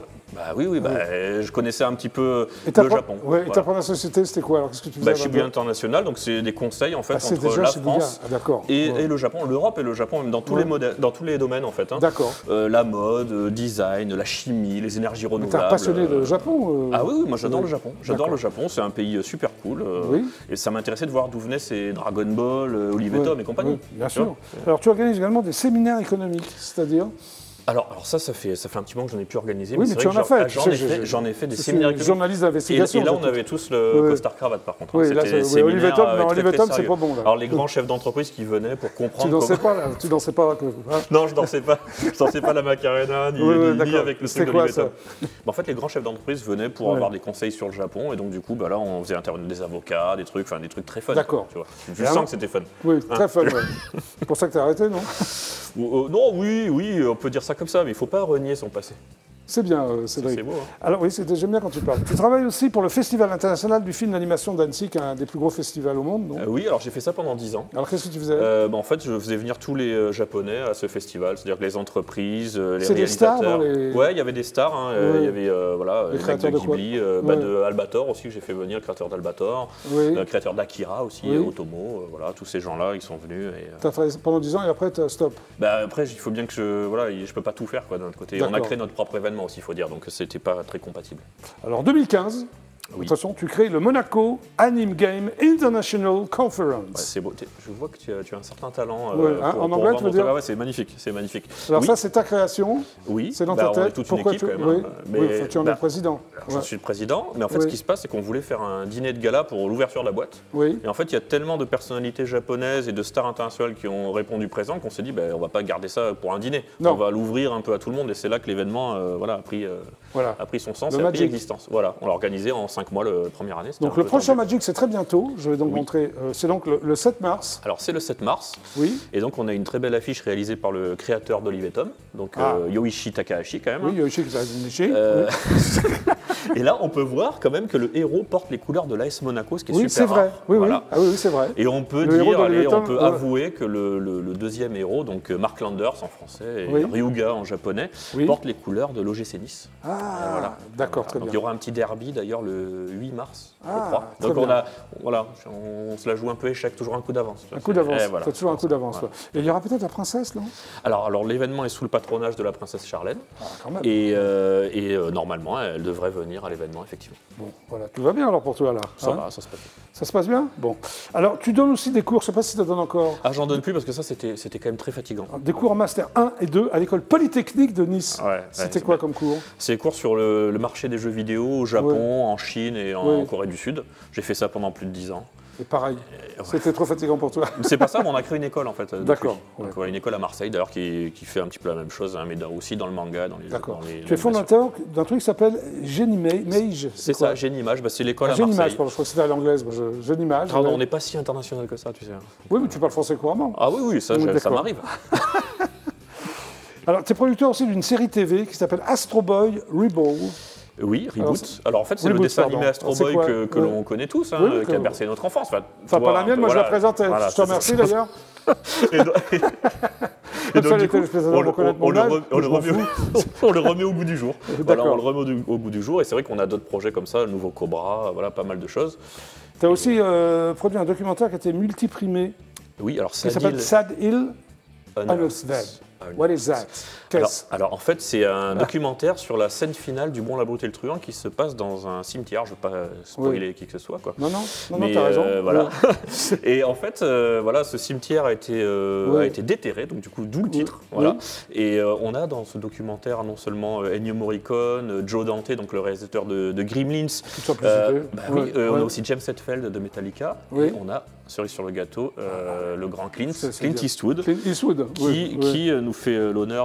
Je connaissais un petit peu le Japon. Et ta première société, c'était quoi alors? Qu'est-ce que tu faisais? Shibuya International, donc c'est des conseils en fait entre la France et le Japon, l'Europe et le Japon, même dans tous les domaines en fait. D'accord. La mode, design, la chimie, les énergies renouvelables. T'es un passionné de Japon? Ah oui, moi j'adore le Japon. J'adore le Japon, c'est un pays super cool. Et ça m'intéressait de voir d'où venaient ces Dragon Ball, Olivetum et compagnie. Bien sûr. Alors tu organises également des séminaires économiques, c'est-à-dire? Alors ça fait un petit moment que j'en ai plus organisé. Oui, mais tu en as fait. J'en ai fait des séminaires. Journaliste d'investigation. Et là, on avait tous le costard cravate, par contre. Oui, là, Olivetum, c'est pas bon. Là. Alors, les grands chefs d'entreprise qui venaient pour comprendre. Tu dansais pas. Non, je dansais pas. Je dansais pas la Macarena, ni avec le truc d'Olivetum. En fait, les grands chefs d'entreprise venaient pour avoir des conseils sur le Japon. Et donc, du coup, là, on faisait intervenir des avocats, des trucs très fun. D'accord. Je sens que c'était fun. Oui, très fun. C'est pour ça que tu as arrêté, non? Non, oui, on peut dire ça comme ça, mais il ne faut pas renier son passé. C'est bien, Cédric. C'est beau. Hein. Alors oui, j'aime bien quand tu parles. Tu travailles aussi pour le Festival international du film d'animation d'Annecy, qui est un des plus gros festivals au monde, non? Oui, alors j'ai fait ça pendant 10 ans. Alors qu'est-ce que tu faisais? En fait, je faisais venir tous les Japonais à ce festival, c'est-à-dire que les entreprises, les réalisateurs. Des stars dans les... Ouais, il y avait des stars. Il y avait les créateurs de Ghibli, de Albator aussi, j'ai fait venir le créateur d'Albator, le créateur d'Akira aussi, Otomo, tous ces gens-là, ils sont venus. Tu as travaillé pendant 10 ans et après, stop? Après, il faut bien que je peux pas tout faire d'un autre côté. On a créé notre propre événement aussi, il faut dire, donc c'était pas très compatible. Alors 2015, de toute façon, tu crées le Monaco Anime Game International Conference. C'est beau. Je vois que tu as un certain talent. En anglais, tu veux dire? C'est magnifique, c'est magnifique. Alors ça, c'est ta création. Oui. C'est dans ta tête. On est toute une équipe quand même. Mais tu en es le président. Je suis le président, mais en fait, ce qui se passe, c'est qu'on voulait faire un dîner de gala pour l'ouverture de la boîte. Oui. Et en fait, il y a tellement de personnalités japonaises et de stars internationales qui ont répondu présent qu'on s'est dit, on va pas garder ça pour un dîner. On va l'ouvrir un peu à tout le monde, et c'est là que l'événement a pris son sens et a pris existence. Voilà, on l'a organisé en 5 mois la première année. Donc le prochain Magic, c'est très bientôt. Je vais donc montrer. C'est donc le 7 mars. Alors c'est le 7 mars. Oui. Et donc on a une très belle affiche réalisée par le créateur d'Olivetum, donc Yoichi Takahashi quand même. Oui, Yoichi Takahashi. Et là, on peut voir quand même que le héros porte les couleurs de l'AS Monaco, ce qui est super c'est vrai. rare. Oui, voilà. Ah, oui, c'est vrai. Et on peut avouer que le deuxième héros, donc Mark Landers en français et Ryuga en japonais, porte les couleurs de l'OGC Nice. Ah, d'accord, très bien. Il y aura un petit derby d'ailleurs le 8 mars, je crois. Donc on se la joue un peu échec, toujours un coup d'avance. Un coup d'avance, toujours un coup d'avance. Et il y aura peut-être la princesse, non? Alors l'événement est sous le patronage de la princesse Charlène. Quand même. Et normalement, elle devrait venir à l'événement, effectivement. Bon, voilà, tout va bien alors pour toi là. Ça va, ça se passe bien. Ça se passe bien? Bon. Alors, tu donnes aussi des cours, je ne sais pas si tu en donnes encore. Ah, j'en donne plus parce que ça, c'était quand même très fatigant. Des cours en Master 1 et 2 à l'école Polytechnique de Nice. C'était quoi comme cours? C'est des cours sur le marché des jeux vidéo au Japon, en Chine et en Corée du Sud. J'ai fait ça pendant plus de 10 ans. Et pareil, c'était trop fatigant pour toi. C'est pas ça, mais on a créé une école en fait. D'accord. Une école à Marseille d'ailleurs qui fait un petit peu la même chose, hein, mais aussi dans le manga, dans les. D'accord. Tu es fondateur d'un truc qui s'appelle Genimage. C'est ça, Genimage, c'est l'école à Marseille. Genimage, je crois que c'était à l'anglaise. Genimage. Pardon, on n'est pas si international que ça, tu sais. Oui, mais tu parles français couramment. Ah oui, ça m'arrive. Alors, tu es producteur aussi d'une série TV qui s'appelle Astro Boy Rebel. Oui, Reboot. Alors en fait, c'est le dessin animé Astro Boy que l'on connaît tous, hein, qui a bercé notre enfance. Enfin, pas la mienne, moi je la présentais. Voilà, je te remercie d'ailleurs. Et donc, du coup, on le remet au goût du jour. Voilà, on le remet au goût du jour. Et c'est vrai qu'on a d'autres projets comme ça, le nouveau Cobra, voilà, pas mal de choses. Tu as aussi produit un documentaire qui a été multiprimé. Oui, alors ça s'appelle Sad Hill Unearthed. What is that? Alors en fait, c'est un documentaire sur la scène finale du Bon, la Brute et le Truand qui se passe dans un cimetière. Je ne veux pas spoiler qui que ce soit, quoi. Non, t'as raison. Voilà. Et en fait, ce cimetière a été déterré, donc du coup, d'où le titre. Voilà. Et on a dans ce documentaire non seulement Ennio Morricone, Joe Dante, donc le réalisateur de Gremlins. On a aussi James Hetfield de Metallica. Et on a, cerise sur le gâteau, le grand Clint Eastwood, qui nous fait l'honneur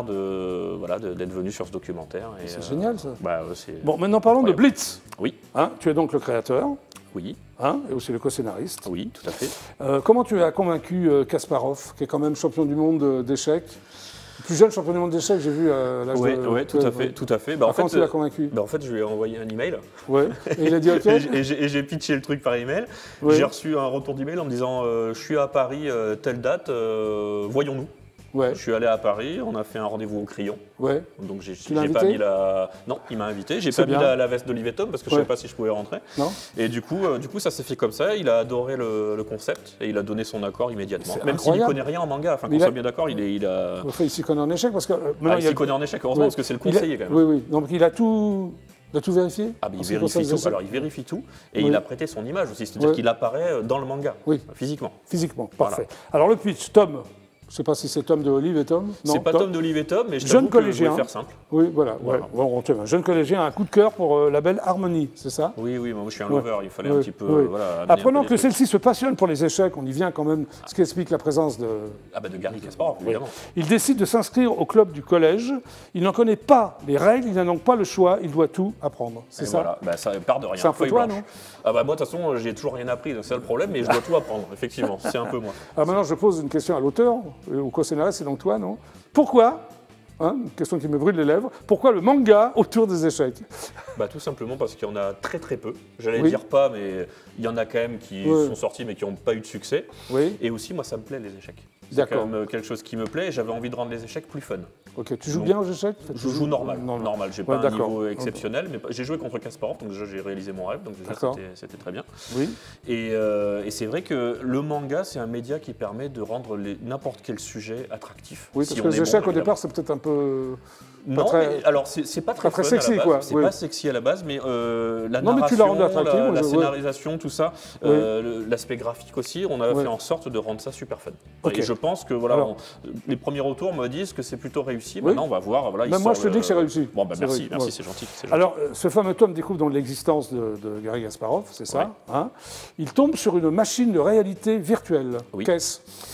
d'être venu sur ce documentaire. C'est génial ça. Bon, maintenant parlons de Blitz. Oui. Tu es donc le créateur. Oui. Et aussi le co-scénariste. Oui, tout à fait. Comment tu as convaincu Kasparov, qui est quand même champion du monde d'échecs? Le plus jeune champion du monde d'échecs, j'ai vu à l'âge de... Oui, tout à fait. En fait, tu l'as convaincu? En fait, je lui ai envoyé un email. Ouais. Et il a dit OK. Et j'ai pitché le truc par email. J'ai reçu un retour d'email en me disant je suis à Paris, telle date, voyons-nous. Je suis allé à Paris, on a fait un rendez-vous au Crayon. Donc j'ai pas mis la. Non, il m'a invité. J'ai pas mis la veste d'Olivier Tom parce que je savais pas si je pouvais rentrer. Non. Et du coup, ça s'est fait comme ça. Il a adoré le concept et il a donné son accord immédiatement. Même s'il ne connaît rien en manga. Enfin, qu'on soit bien d'accord, il a. Enfin, il s'y connaît en échec parce que. Il s'y connaît en échec, heureusement, parce que c'est le conseiller quand même. Oui. Donc il a tout. Il a tout vérifié? Il vérifie tout. Alors il vérifie tout et il a prêté son image aussi, c'est-à-dire qu'il apparaît dans le manga, physiquement. Physiquement, parfait. Alors le pitch, Tom. Je ne sais pas si c'est Tom de Olive et Tom. C'est pas Tom d'Olive et Tom, mais je t'avoue que je vais faire simple. Oui, voilà. Bon, un jeune collégien a un coup de cœur pour la belle Harmonie, c'est ça? Oui, moi je suis un lover, il fallait un petit peu... Apprenant que celle-ci se passionne pour les échecs, on y vient quand même, ce qui explique la présence de... de Garry Kasparov, évidemment. Il décide de s'inscrire au club du collège. Il n'en connaît pas les règles, il n'a donc pas le choix, il doit tout apprendre. C'est ça? Voilà, ça part de rien. C'est un peu toi, non? Moi, de toute façon, j'ai toujours rien appris, c'est ça le problème, mais je dois tout apprendre, effectivement, c'est un peu moi. Alors maintenant, je pose une question à l'auteur, au co-scénariste. C'est donc toi, non? Pourquoi, une question qui me brûle les lèvres, pourquoi le manga autour des échecs? Tout simplement parce qu'il y en a très très peu. J'allais dire pas, mais il y en a quand même qui sont sortis mais qui n'ont pas eu de succès. Et aussi, moi, ça me plaît les échecs. C'est quand même quelque chose qui me plaît et j'avais envie de rendre les échecs plus fun. Ok, tu joues bien aux échecs? Je joue normal. J'ai pas un niveau exceptionnel, mais j'ai joué contre Kasparov, donc déjà j'ai réalisé mon rêve, donc déjà c'était très bien. Oui. Et c'est vrai que le manga, c'est un média qui permet de rendre n'importe quel sujet attractif. Oui, parce que les échecs au départ, c'est peut-être un peu... Non, mais alors c'est pas très sexy, quoi. C'est pas sexy à la base, mais la narration, la scénarisation, tout ça, l'aspect graphique aussi, on a fait en sorte de rendre ça super fun. Et je pense que les premiers retours me disent que c'est plutôt réussi. Maintenant, on va voir. Moi, je te dis que c'est réussi. Bon, merci, c'est gentil. Alors, ce fameux tome découvre donc l'existence de Garry Kasparov, c'est ça. Il tombe sur une machine de réalité virtuelle. Qu'est-ce?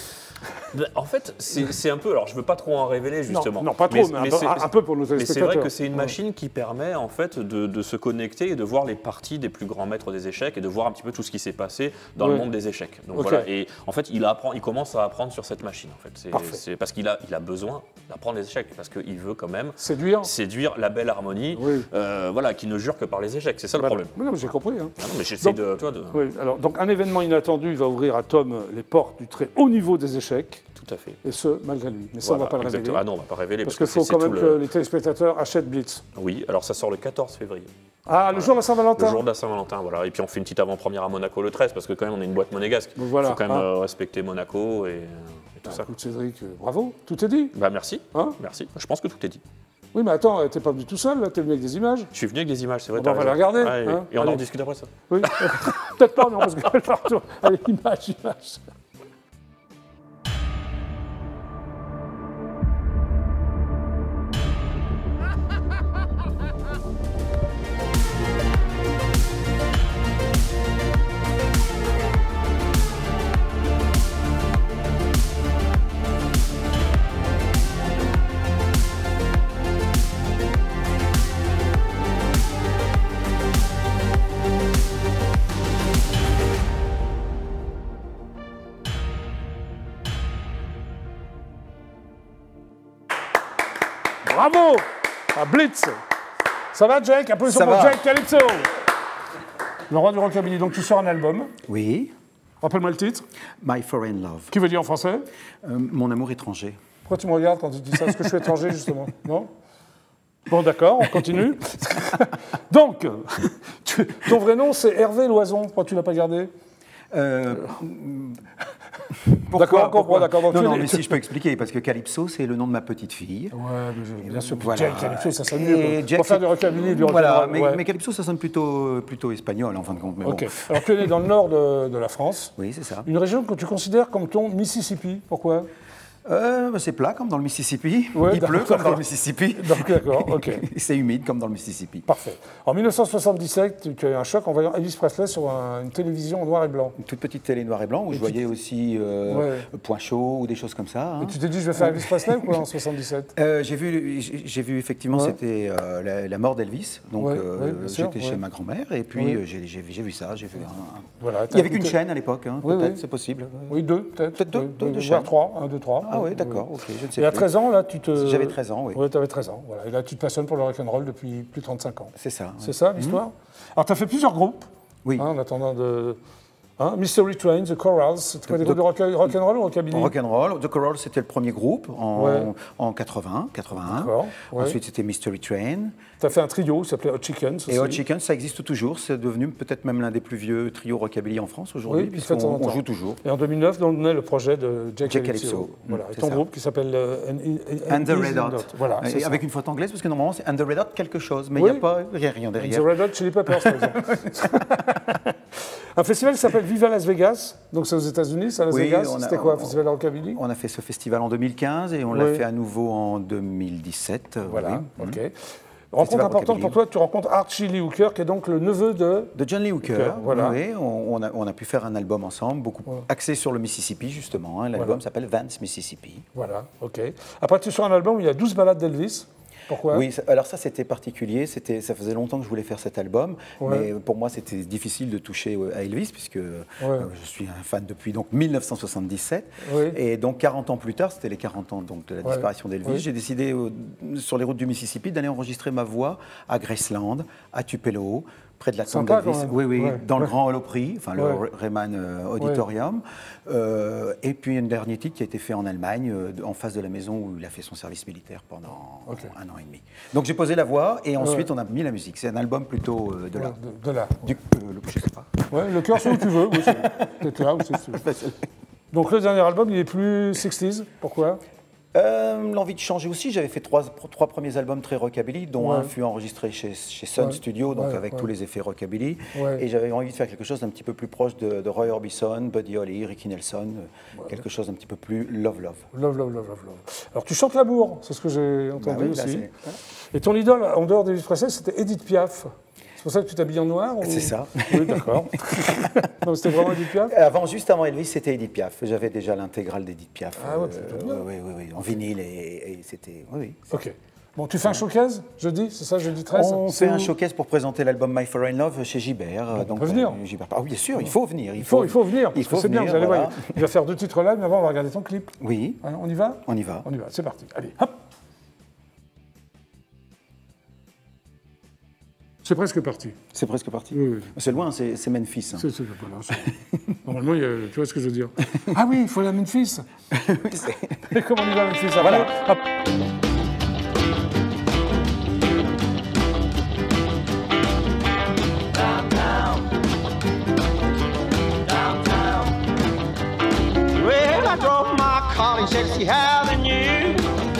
En fait, c'est un peu. Alors, je veux pas trop en révéler justement. Non, pas trop, mais un peu pour nos téléspectateurs. Mais c'est vrai que c'est une machine qui permet en fait de se connecter et de voir les parties des plus grands maîtres des échecs et de voir un petit peu tout ce qui s'est passé dans le monde des échecs. Donc voilà. Et en fait, il commence à apprendre sur cette machine. En fait, c'est parce qu'il a besoin d'apprendre les échecs parce qu'il veut quand même séduire la belle harmonie, voilà, qui ne jure que par les échecs. C'est ça le problème. Non, j'ai compris. Hein. Ah non, mais j'essaie de. Oui, alors, donc un événement inattendu va ouvrir à Tom les portes du très haut niveau des échecs. Tout à fait. Et ce, malgré lui. Mais ça, on ne va pas le révéler. Ah non, on ne va pas révéler. Parce qu'il faut quand même que les téléspectateurs achètent Blitz. Oui, alors ça sort le 14 février. Ah, le jour de la Saint-Valentin. Le jour de la Saint-Valentin, voilà. Et puis on fait une petite avant-première à Monaco le 13, parce que quand même on est une boîte monégasque. Il faut quand même respecter Monaco et tout ça. Écoute Cédric, bravo, tout est dit. Bah merci, merci. Je pense que tout est dit. Oui, mais attends, t'es pas venu tout seul, t'es venu avec des images. Je suis venu avec des images, c'est vrai. On va les regarder. Et on en discute après ça. Oui, peut-être pas, non, parce que partout. Allez, image. Bravo à Blitz. Ça va, Jake? Applaudissements pour Jake Calypso. Le roi du rockabilly. Donc, tu sors un album. Oui. Rappelle-moi le titre. My Foreign Love. Qui veut dire en français? Mon amour étranger. Pourquoi tu me regardes quand tu dis ça? Parce que je suis étranger, justement. Non? Bon, d'accord, on continue. Donc, ton vrai nom, c'est Hervé Loison. Pourquoi tu ne l'as pas gardé? D'accord, d'accord. Non, mais si je peux expliquer, parce que Calypso, c'est le nom de ma petite fille. Ouais, bien sûr. Voilà. Jake Calypso, ça sonne mieux. Pour faire du rockabilly, du rock'n'roll. Voilà, mais Calypso, ça sonne plutôt espagnol, en fin de compte. Mais ok. Bon. Alors, tu es né dans le nord de la France. Oui, c'est ça. Une région que tu considères comme ton Mississippi. Pourquoi? C'est plat comme dans le Mississippi. Ouais, il pleut comme dans le Mississippi. D'accord, ok. C'est humide comme dans le Mississippi. Parfait. En 1977, tu as eu un choc en voyant Elvis Presley sur une télévision en noir et blanc. Une toute petite télé noir et blanc où je voyais aussi Point Chaud ou des choses comme ça. Hein. Et tu t'es dit, je vais faire Elvis Presley ou quoi en 77? J'ai vu effectivement, c'était la mort d'Elvis. Donc j'étais chez ma grand-mère et puis j'ai vu ça. J'ai vu voilà, il n'y avait qu'une chaîne à l'époque, hein, peut-être, c'est possible. Oui, deux, peut-être. Peut-être deux chaînes. 3, 1, 2, 3. Ah oui, d'accord, ok, je ne sais Et à plus. 13 ans, là, tu te... J'avais 13 ans, oui. Oui, tu avais 13 ans, voilà. Et là, tu te passionnes pour le rock'n'roll depuis plus de 35 ans. C'est ça. C'est ça, l'histoire? Alors, tu as fait plusieurs groupes, oui. En attendant de... Mystery Train, The Chorals, c'était quoi des groupes de rock'n'roll ou rockabilly? Rock'n'roll. The Chorals, c'était le premier groupe en 81. Ensuite, c'était Mystery Train. Tu as fait un trio qui s'appelait Hot Chickens aussi. Et Hot Chickens, ça existe toujours. C'est devenu peut-être même l'un des plus vieux trios rockabilly en France aujourd'hui, puisqu'on joue toujours. Et en 2009, on naît le projet de Jake Calypso. Voilà. Et ton groupe qui s'appelle And the Red Hot. Voilà, avec une faute anglaise, parce que normalement, c'est And the Red Hot quelque chose, mais il n'y a rien derrière. And the Red Hot Chili Peppers, par exemple. Un festival qui s'appelle Viva Las Vegas, donc c'est aux États-Unis, c'est à Las Vegas. C'était quoi, un festival de rockabilly? On a fait ce festival en 2015 et on l'a fait à nouveau en 2017. Voilà, ok. Rencontre importante pour toi, tu rencontres Archie Lee Hooker, qui est donc le neveu de John Lee Hooker. Voilà. Oui, on a pu faire un album ensemble, beaucoup axé sur le Mississippi, justement. Hein. L'album s'appelle Vance, Mississippi. Voilà, ok. Après, tu es sur un album où il y a 12 ballades d'Elvis. Pourquoi? Oui, alors ça c'était particulier, ça faisait longtemps que je voulais faire cet album, mais pour moi c'était difficile de toucher à Elvis puisque je suis un fan depuis donc 1977 et donc 40 ans plus tard, c'était les 40 ans donc, de la disparition d'Elvis, j'ai décidé sur les routes du Mississippi d'aller enregistrer ma voix à Graceland, à Tupelo, près de la tombe d'Elvis, dans le Grand Hall Opry, enfin le Rehman Auditorium, et puis un dernier titre qui a été fait en Allemagne, en face de la maison où il a fait son service militaire pendant un an et demi. Donc j'ai posé la voix et ensuite on a mis la musique. C'est un album plutôt de là. De là. Je sais pas. Ouais, le cœur c'est où tu veux. Oui, c'est là où tu veux. Donc le dernier album, il est plus 60s. Pourquoi? L'envie de changer aussi. J'avais fait trois premiers albums très rockabilly, dont un fut enregistré chez Sun Studio, donc avec tous les effets rockabilly. Et j'avais envie de faire quelque chose d'un petit peu plus proche de Roy Orbison, Buddy Holly, Ricky Nelson, quelque chose d'un petit peu plus love. Alors tu chantes l'amour, c'est ce que j'ai entendu aussi. Et ton idole, en dehors d'Elvis Presley, c'était Edith Piaf. C'est pour ça que tu t'habilles en noir ou... C'est ça. Oui, d'accord. Donc c'était vraiment Edith Piaf? Juste avant Elvis, c'était Edith Piaf. J'avais déjà l'intégrale d'Edith Piaf. Ah ouais, c'est bien. Oui, en vinyle et c'était... Oui. Ok. Bon, tu fais un showcase jeudi, c'est ça, jeudi 13? On fait un showcase pour présenter l'album My Foreign Love chez Gibert. On peut venir. Gibert. Ah oui, bien sûr, il faut venir. Il faut venir, parce que c'est bien, vous allez voir. Il va faire 2 titres là, mais avant on va regarder ton clip. Oui. Hein, on y va? On y va. On y va, c'est parti. Allez, hop. C'est presque parti. C'est presque parti. Oui. C'est loin, c'est Memphis. Hein. Normalement, tu vois ce que je veux dire. Ah oui, il faut aller à Memphis. Et comment on y va à Memphis? Voilà. Hop. Well, I drove my car in Chelsea Avenue.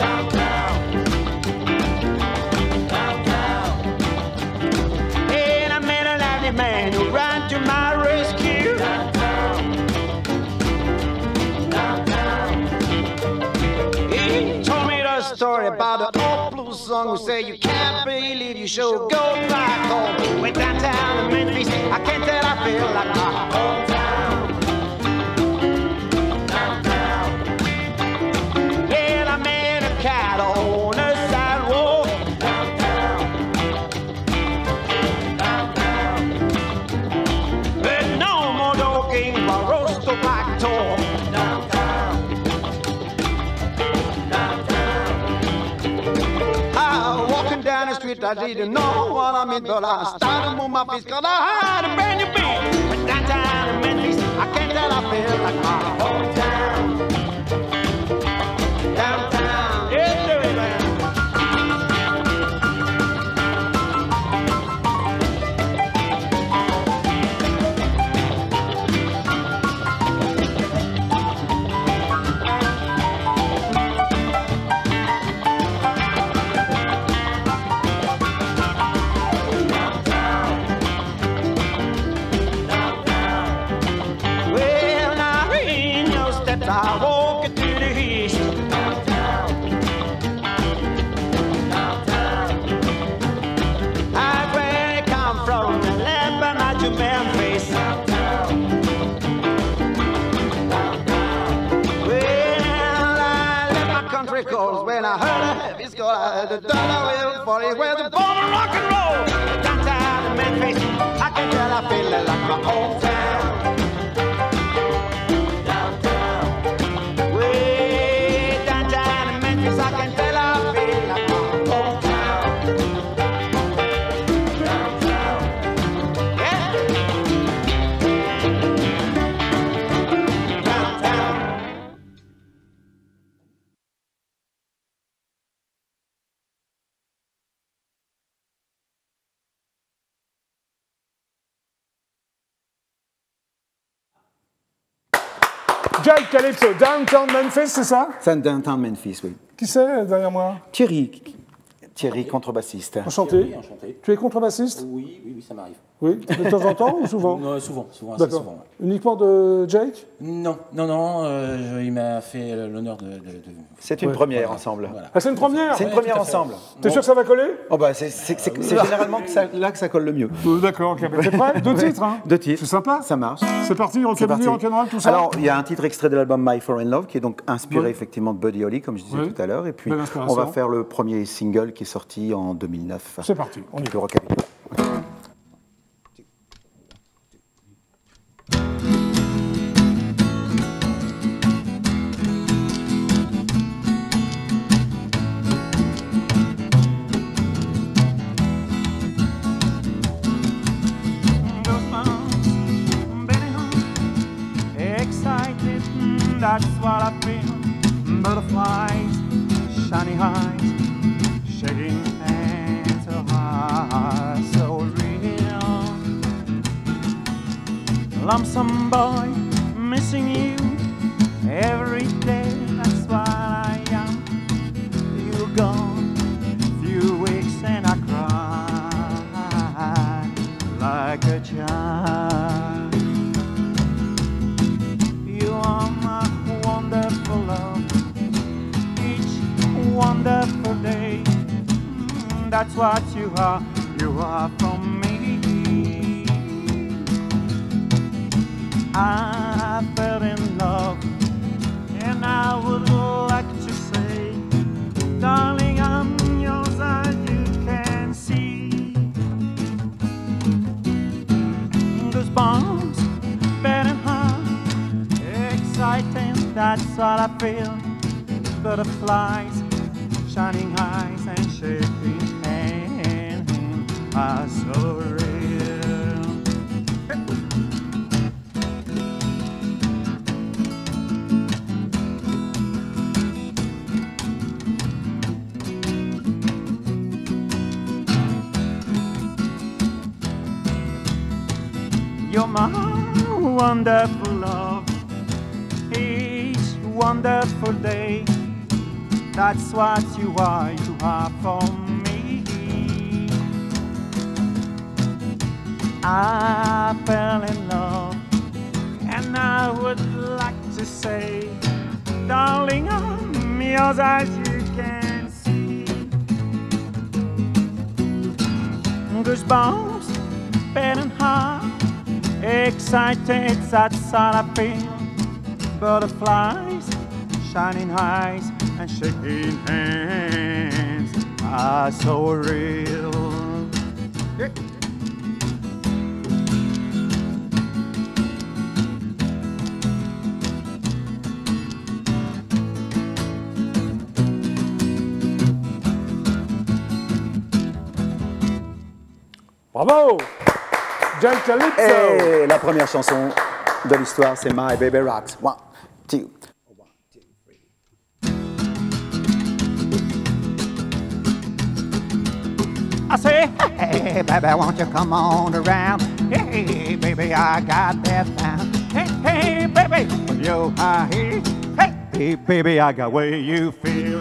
And I met a lovely man who ran to my rescue. He told me the story about the old blues song who say you can't believe you should go back home. Went downtown to Memphis, I can't tell I feel like my hometown. Cat on the sidewalk. But no more talking about roast or black talk. Walking down the street, I didn't know what I meant, but I started to move my feet, cause I had a brand new beat. But downtown in Memphis, I can't tell I feel like my hometown. Downtown. I walk it to the east. I where I come from, Lebanon to Memphis. Well, I left my country calls when I heard a heavy score. I had to turn away for it where the born rock and roll. Downtown to Memphis, I can tell I feel like my hometown. I can tell I feel like my hometown. Downtown. Yeah. Downtown. Jake Calypso, Downtown Memphis, c'est ça? C'est Downtown Memphis, oui. Qui c'est derrière moi? Thierry, contrebassiste. Enchanté. Oui, enchanté. Tu es contrebassiste? Oui, ça m'arrive. Oui, de temps en temps ou souvent? Non, souvent, assez D'accord. souvent. Ouais. Uniquement de Jake? Non, il m'a fait l'honneur de... C'est une première ensemble. Voilà. Ah, c'est une première? C'est une première ensemble. T'es sûr que ça va coller? Oh bah c'est généralement là que ça colle le mieux. D'accord, ok. T'es prêt? 2 titres, hein? 2 titres. C'est sympa? Ça marche. C'est parti, rockabilly, rock'n'roll, tout ça? Alors, il y a un titre extrait de l'album My Foreign Love qui est donc inspiré effectivement de Buddy Holly, comme je disais tout à l'heure. Et puis, on va faire le premier single qui est sorti en 2009. C'est parti, on y va. Le rockabilly. That's what I feel. Butterflies, shiny eyes, shaking hands, so high, so real. Lonesome boy, missing you every day. That's what I am. You're gone, few weeks and I cry like a child. You are my wonderful love, each wonderful day. That's what you are for me. I fell in love, and I would like to say, darling, I'm yours as you can see. Goosebumps, beating heart, exciting, that's all I feel. Butterflies, shining eyes and shaking hands are so real. You're my wonderful love, each wonderful day. That's what you are for me. I fell in love, and I would like to say, darling, I'm yours as you can see. Goosebumps, beating heart, excited, that's all I feel. Butterflies, shining eyes, and shaking hands are so real. Yeah. Bravo! John Calypso! Et la première chanson de l'histoire, c'est My Baby Rocks. 1, 2. I say, hey, baby, won't you come on around? Hey, baby, I got that found. Hey, hey, baby, you are here. Hey, baby, I got where you feel.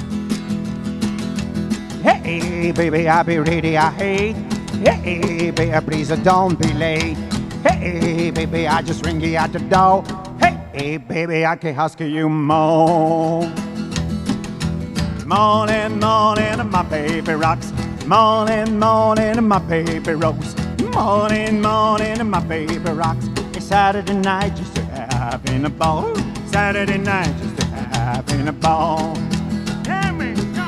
Hey, baby, I'll be ready, I hate. Hey, baby, please don't be late. Hey, baby, I just ring you at the door. Hey, baby, I can ask you more. Morning, morning, my baby rocks. Morning, morning, my baby rose. Morning, morning, my baby rocks. It's Saturday night just to having a ball. Saturday night just to having a ball. Yeah, man, go.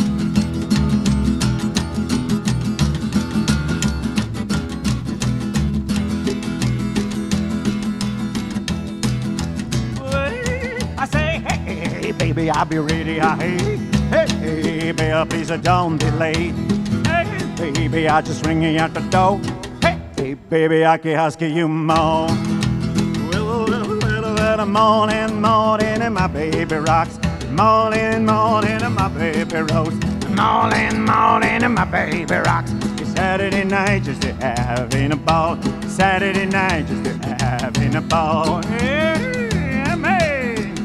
I say, hey, baby, I'll be ready, hey, baby, please don't be late. Hey, baby, I just ring you at the door. Hey, baby, I can ask you more. Little morning, morning, and my baby rocks. Morning, morning, and my baby rose. Morning, morning, and my baby rocks. It's Saturday night just to having a ball. Saturday night just to having a ball. Yeah, man.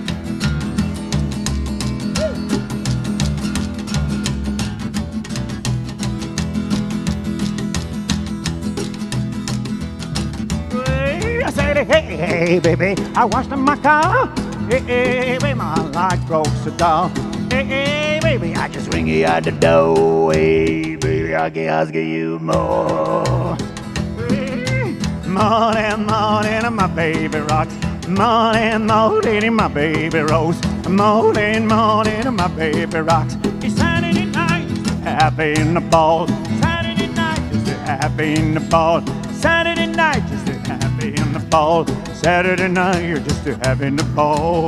I said, hey, hey, baby, I washed my car. Hey, hey, baby, my light broke so dull. Hey, hey, baby, I just ring you at the door. Hey, baby, I can ask you more. Hey, morning, morning, my baby rocks. Morning, morning, my baby rose. Morning, morning, my baby rocks. It's Saturday night, having a ball. Saturday night, just having a ball. Saturday night, just having a ball. Saturday night, you're just having a ball.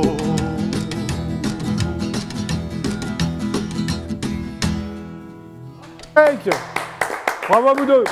Thank you. Bravo à vous deux.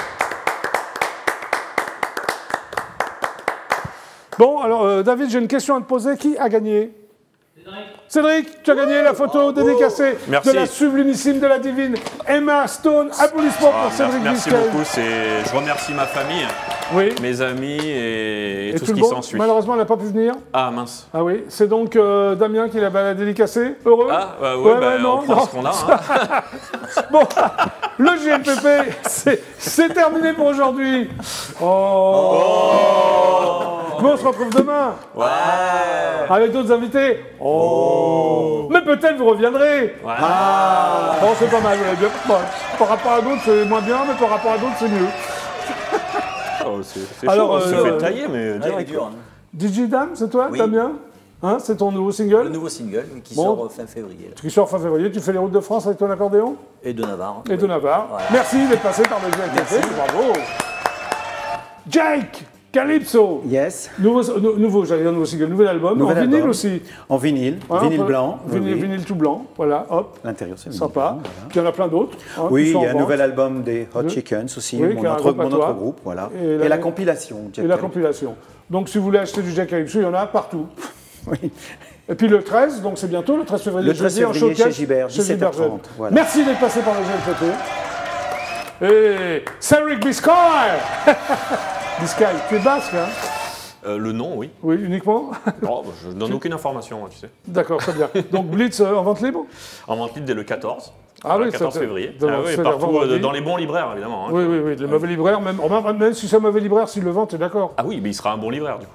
Bon, alors David, j'ai une question à te poser. Qui a gagné? Cédric, tu as gagné la photo dédicacée de la sublimissime, de la divine Emma Stone. Applaudissements pour Cédric Merci Biscay. beaucoup. Je remercie ma famille, mes amis et tout ce qui s'ensuit. Malheureusement, elle n'a pas pu venir. Ah mince. Ah oui, c'est donc Damien qui l'a dédicacé. Heureux? Ah ouais, non, on prend ce qu'on a. Hein. Bon, le JLPP, c'est terminé pour aujourd'hui. Mais on se retrouve demain. Ouais. Avec d'autres invités. Mais peut-être vous reviendrez. Ouais. Bon, c'est pas mal. Bon, par rapport à d'autres, c'est moins bien, mais par rapport à d'autres, c'est mieux. C'est chaud, on se fait tailler, mais direct. Digidam, c'est toi, oui. Damien hein, c'est ton nouveau single? Le nouveau single qui sort fin février. Là. Qui sort fin février. Tu fais les routes de France avec ton accordéon? Et de Navarre. Et de Navarre. Voilà. Merci d'être passé par le GLPP. Bravo. Jake Calypso. Yes. Nouveau, j'allais dire nouveau single, nouvel album. En vinyle aussi. En vinyle, vinyle blanc. Vinyle tout blanc, voilà, hop. L'intérieur, c'est sympa. Blanc, voilà. Puis il y en a plein d'autres. Hein, oui, il y a un nouvel album des Hot Chickens aussi, mon autre groupe, voilà. Et la compilation. Et la compilation. Donc si vous voulez acheter du Jake Calypso, il y en a partout. Oui. Et puis le 13, donc c'est bientôt, le 13 février. Le 13 février chez Gibert, 17h30. Voilà. Merci d'être passé par le GLPP. Et Cédric Biscay. Biscay, tu es basque, hein? Le nom, oui. Oui, uniquement? Non, je ne donne aucune information, tu sais. D'accord, très bien. Donc Blitz en vente libre? En vente libre dès le 14. Ah oui, le 14 février. Oui, partout, dans les bons libraires, évidemment. Hein, oui, les mauvais libraires, même si c'est un mauvais libraire, s'il le vend, tu es d'accord? Ah oui, mais il sera un bon libraire, du coup.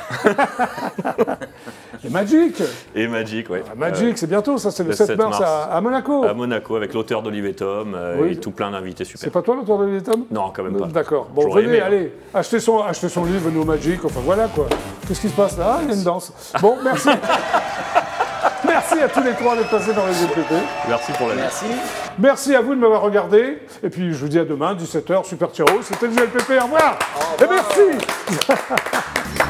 Et Magic. Et Magic, oui. Magic, c'est bientôt, ça, c'est le 7 mars à Monaco. À Monaco, avec l'auteur d'Olive et Tom et tout plein d'invités super. C'est pas toi l'auteur d'Olive et Tom? Non, quand même pas. D'accord. Bon, venez, allez, achetez son livre, venez au Magic, enfin voilà quoi. Qu'est-ce qui se passe là? Il y a une danse. Bon, merci. Merci à tous les trois d'être passés dans les GLPP. Merci pour la Merci. Merci à vous de m'avoir regardé. Et puis je vous dis à demain, 17h, Super Tiro. C'était le GLPP. Au revoir. Et merci.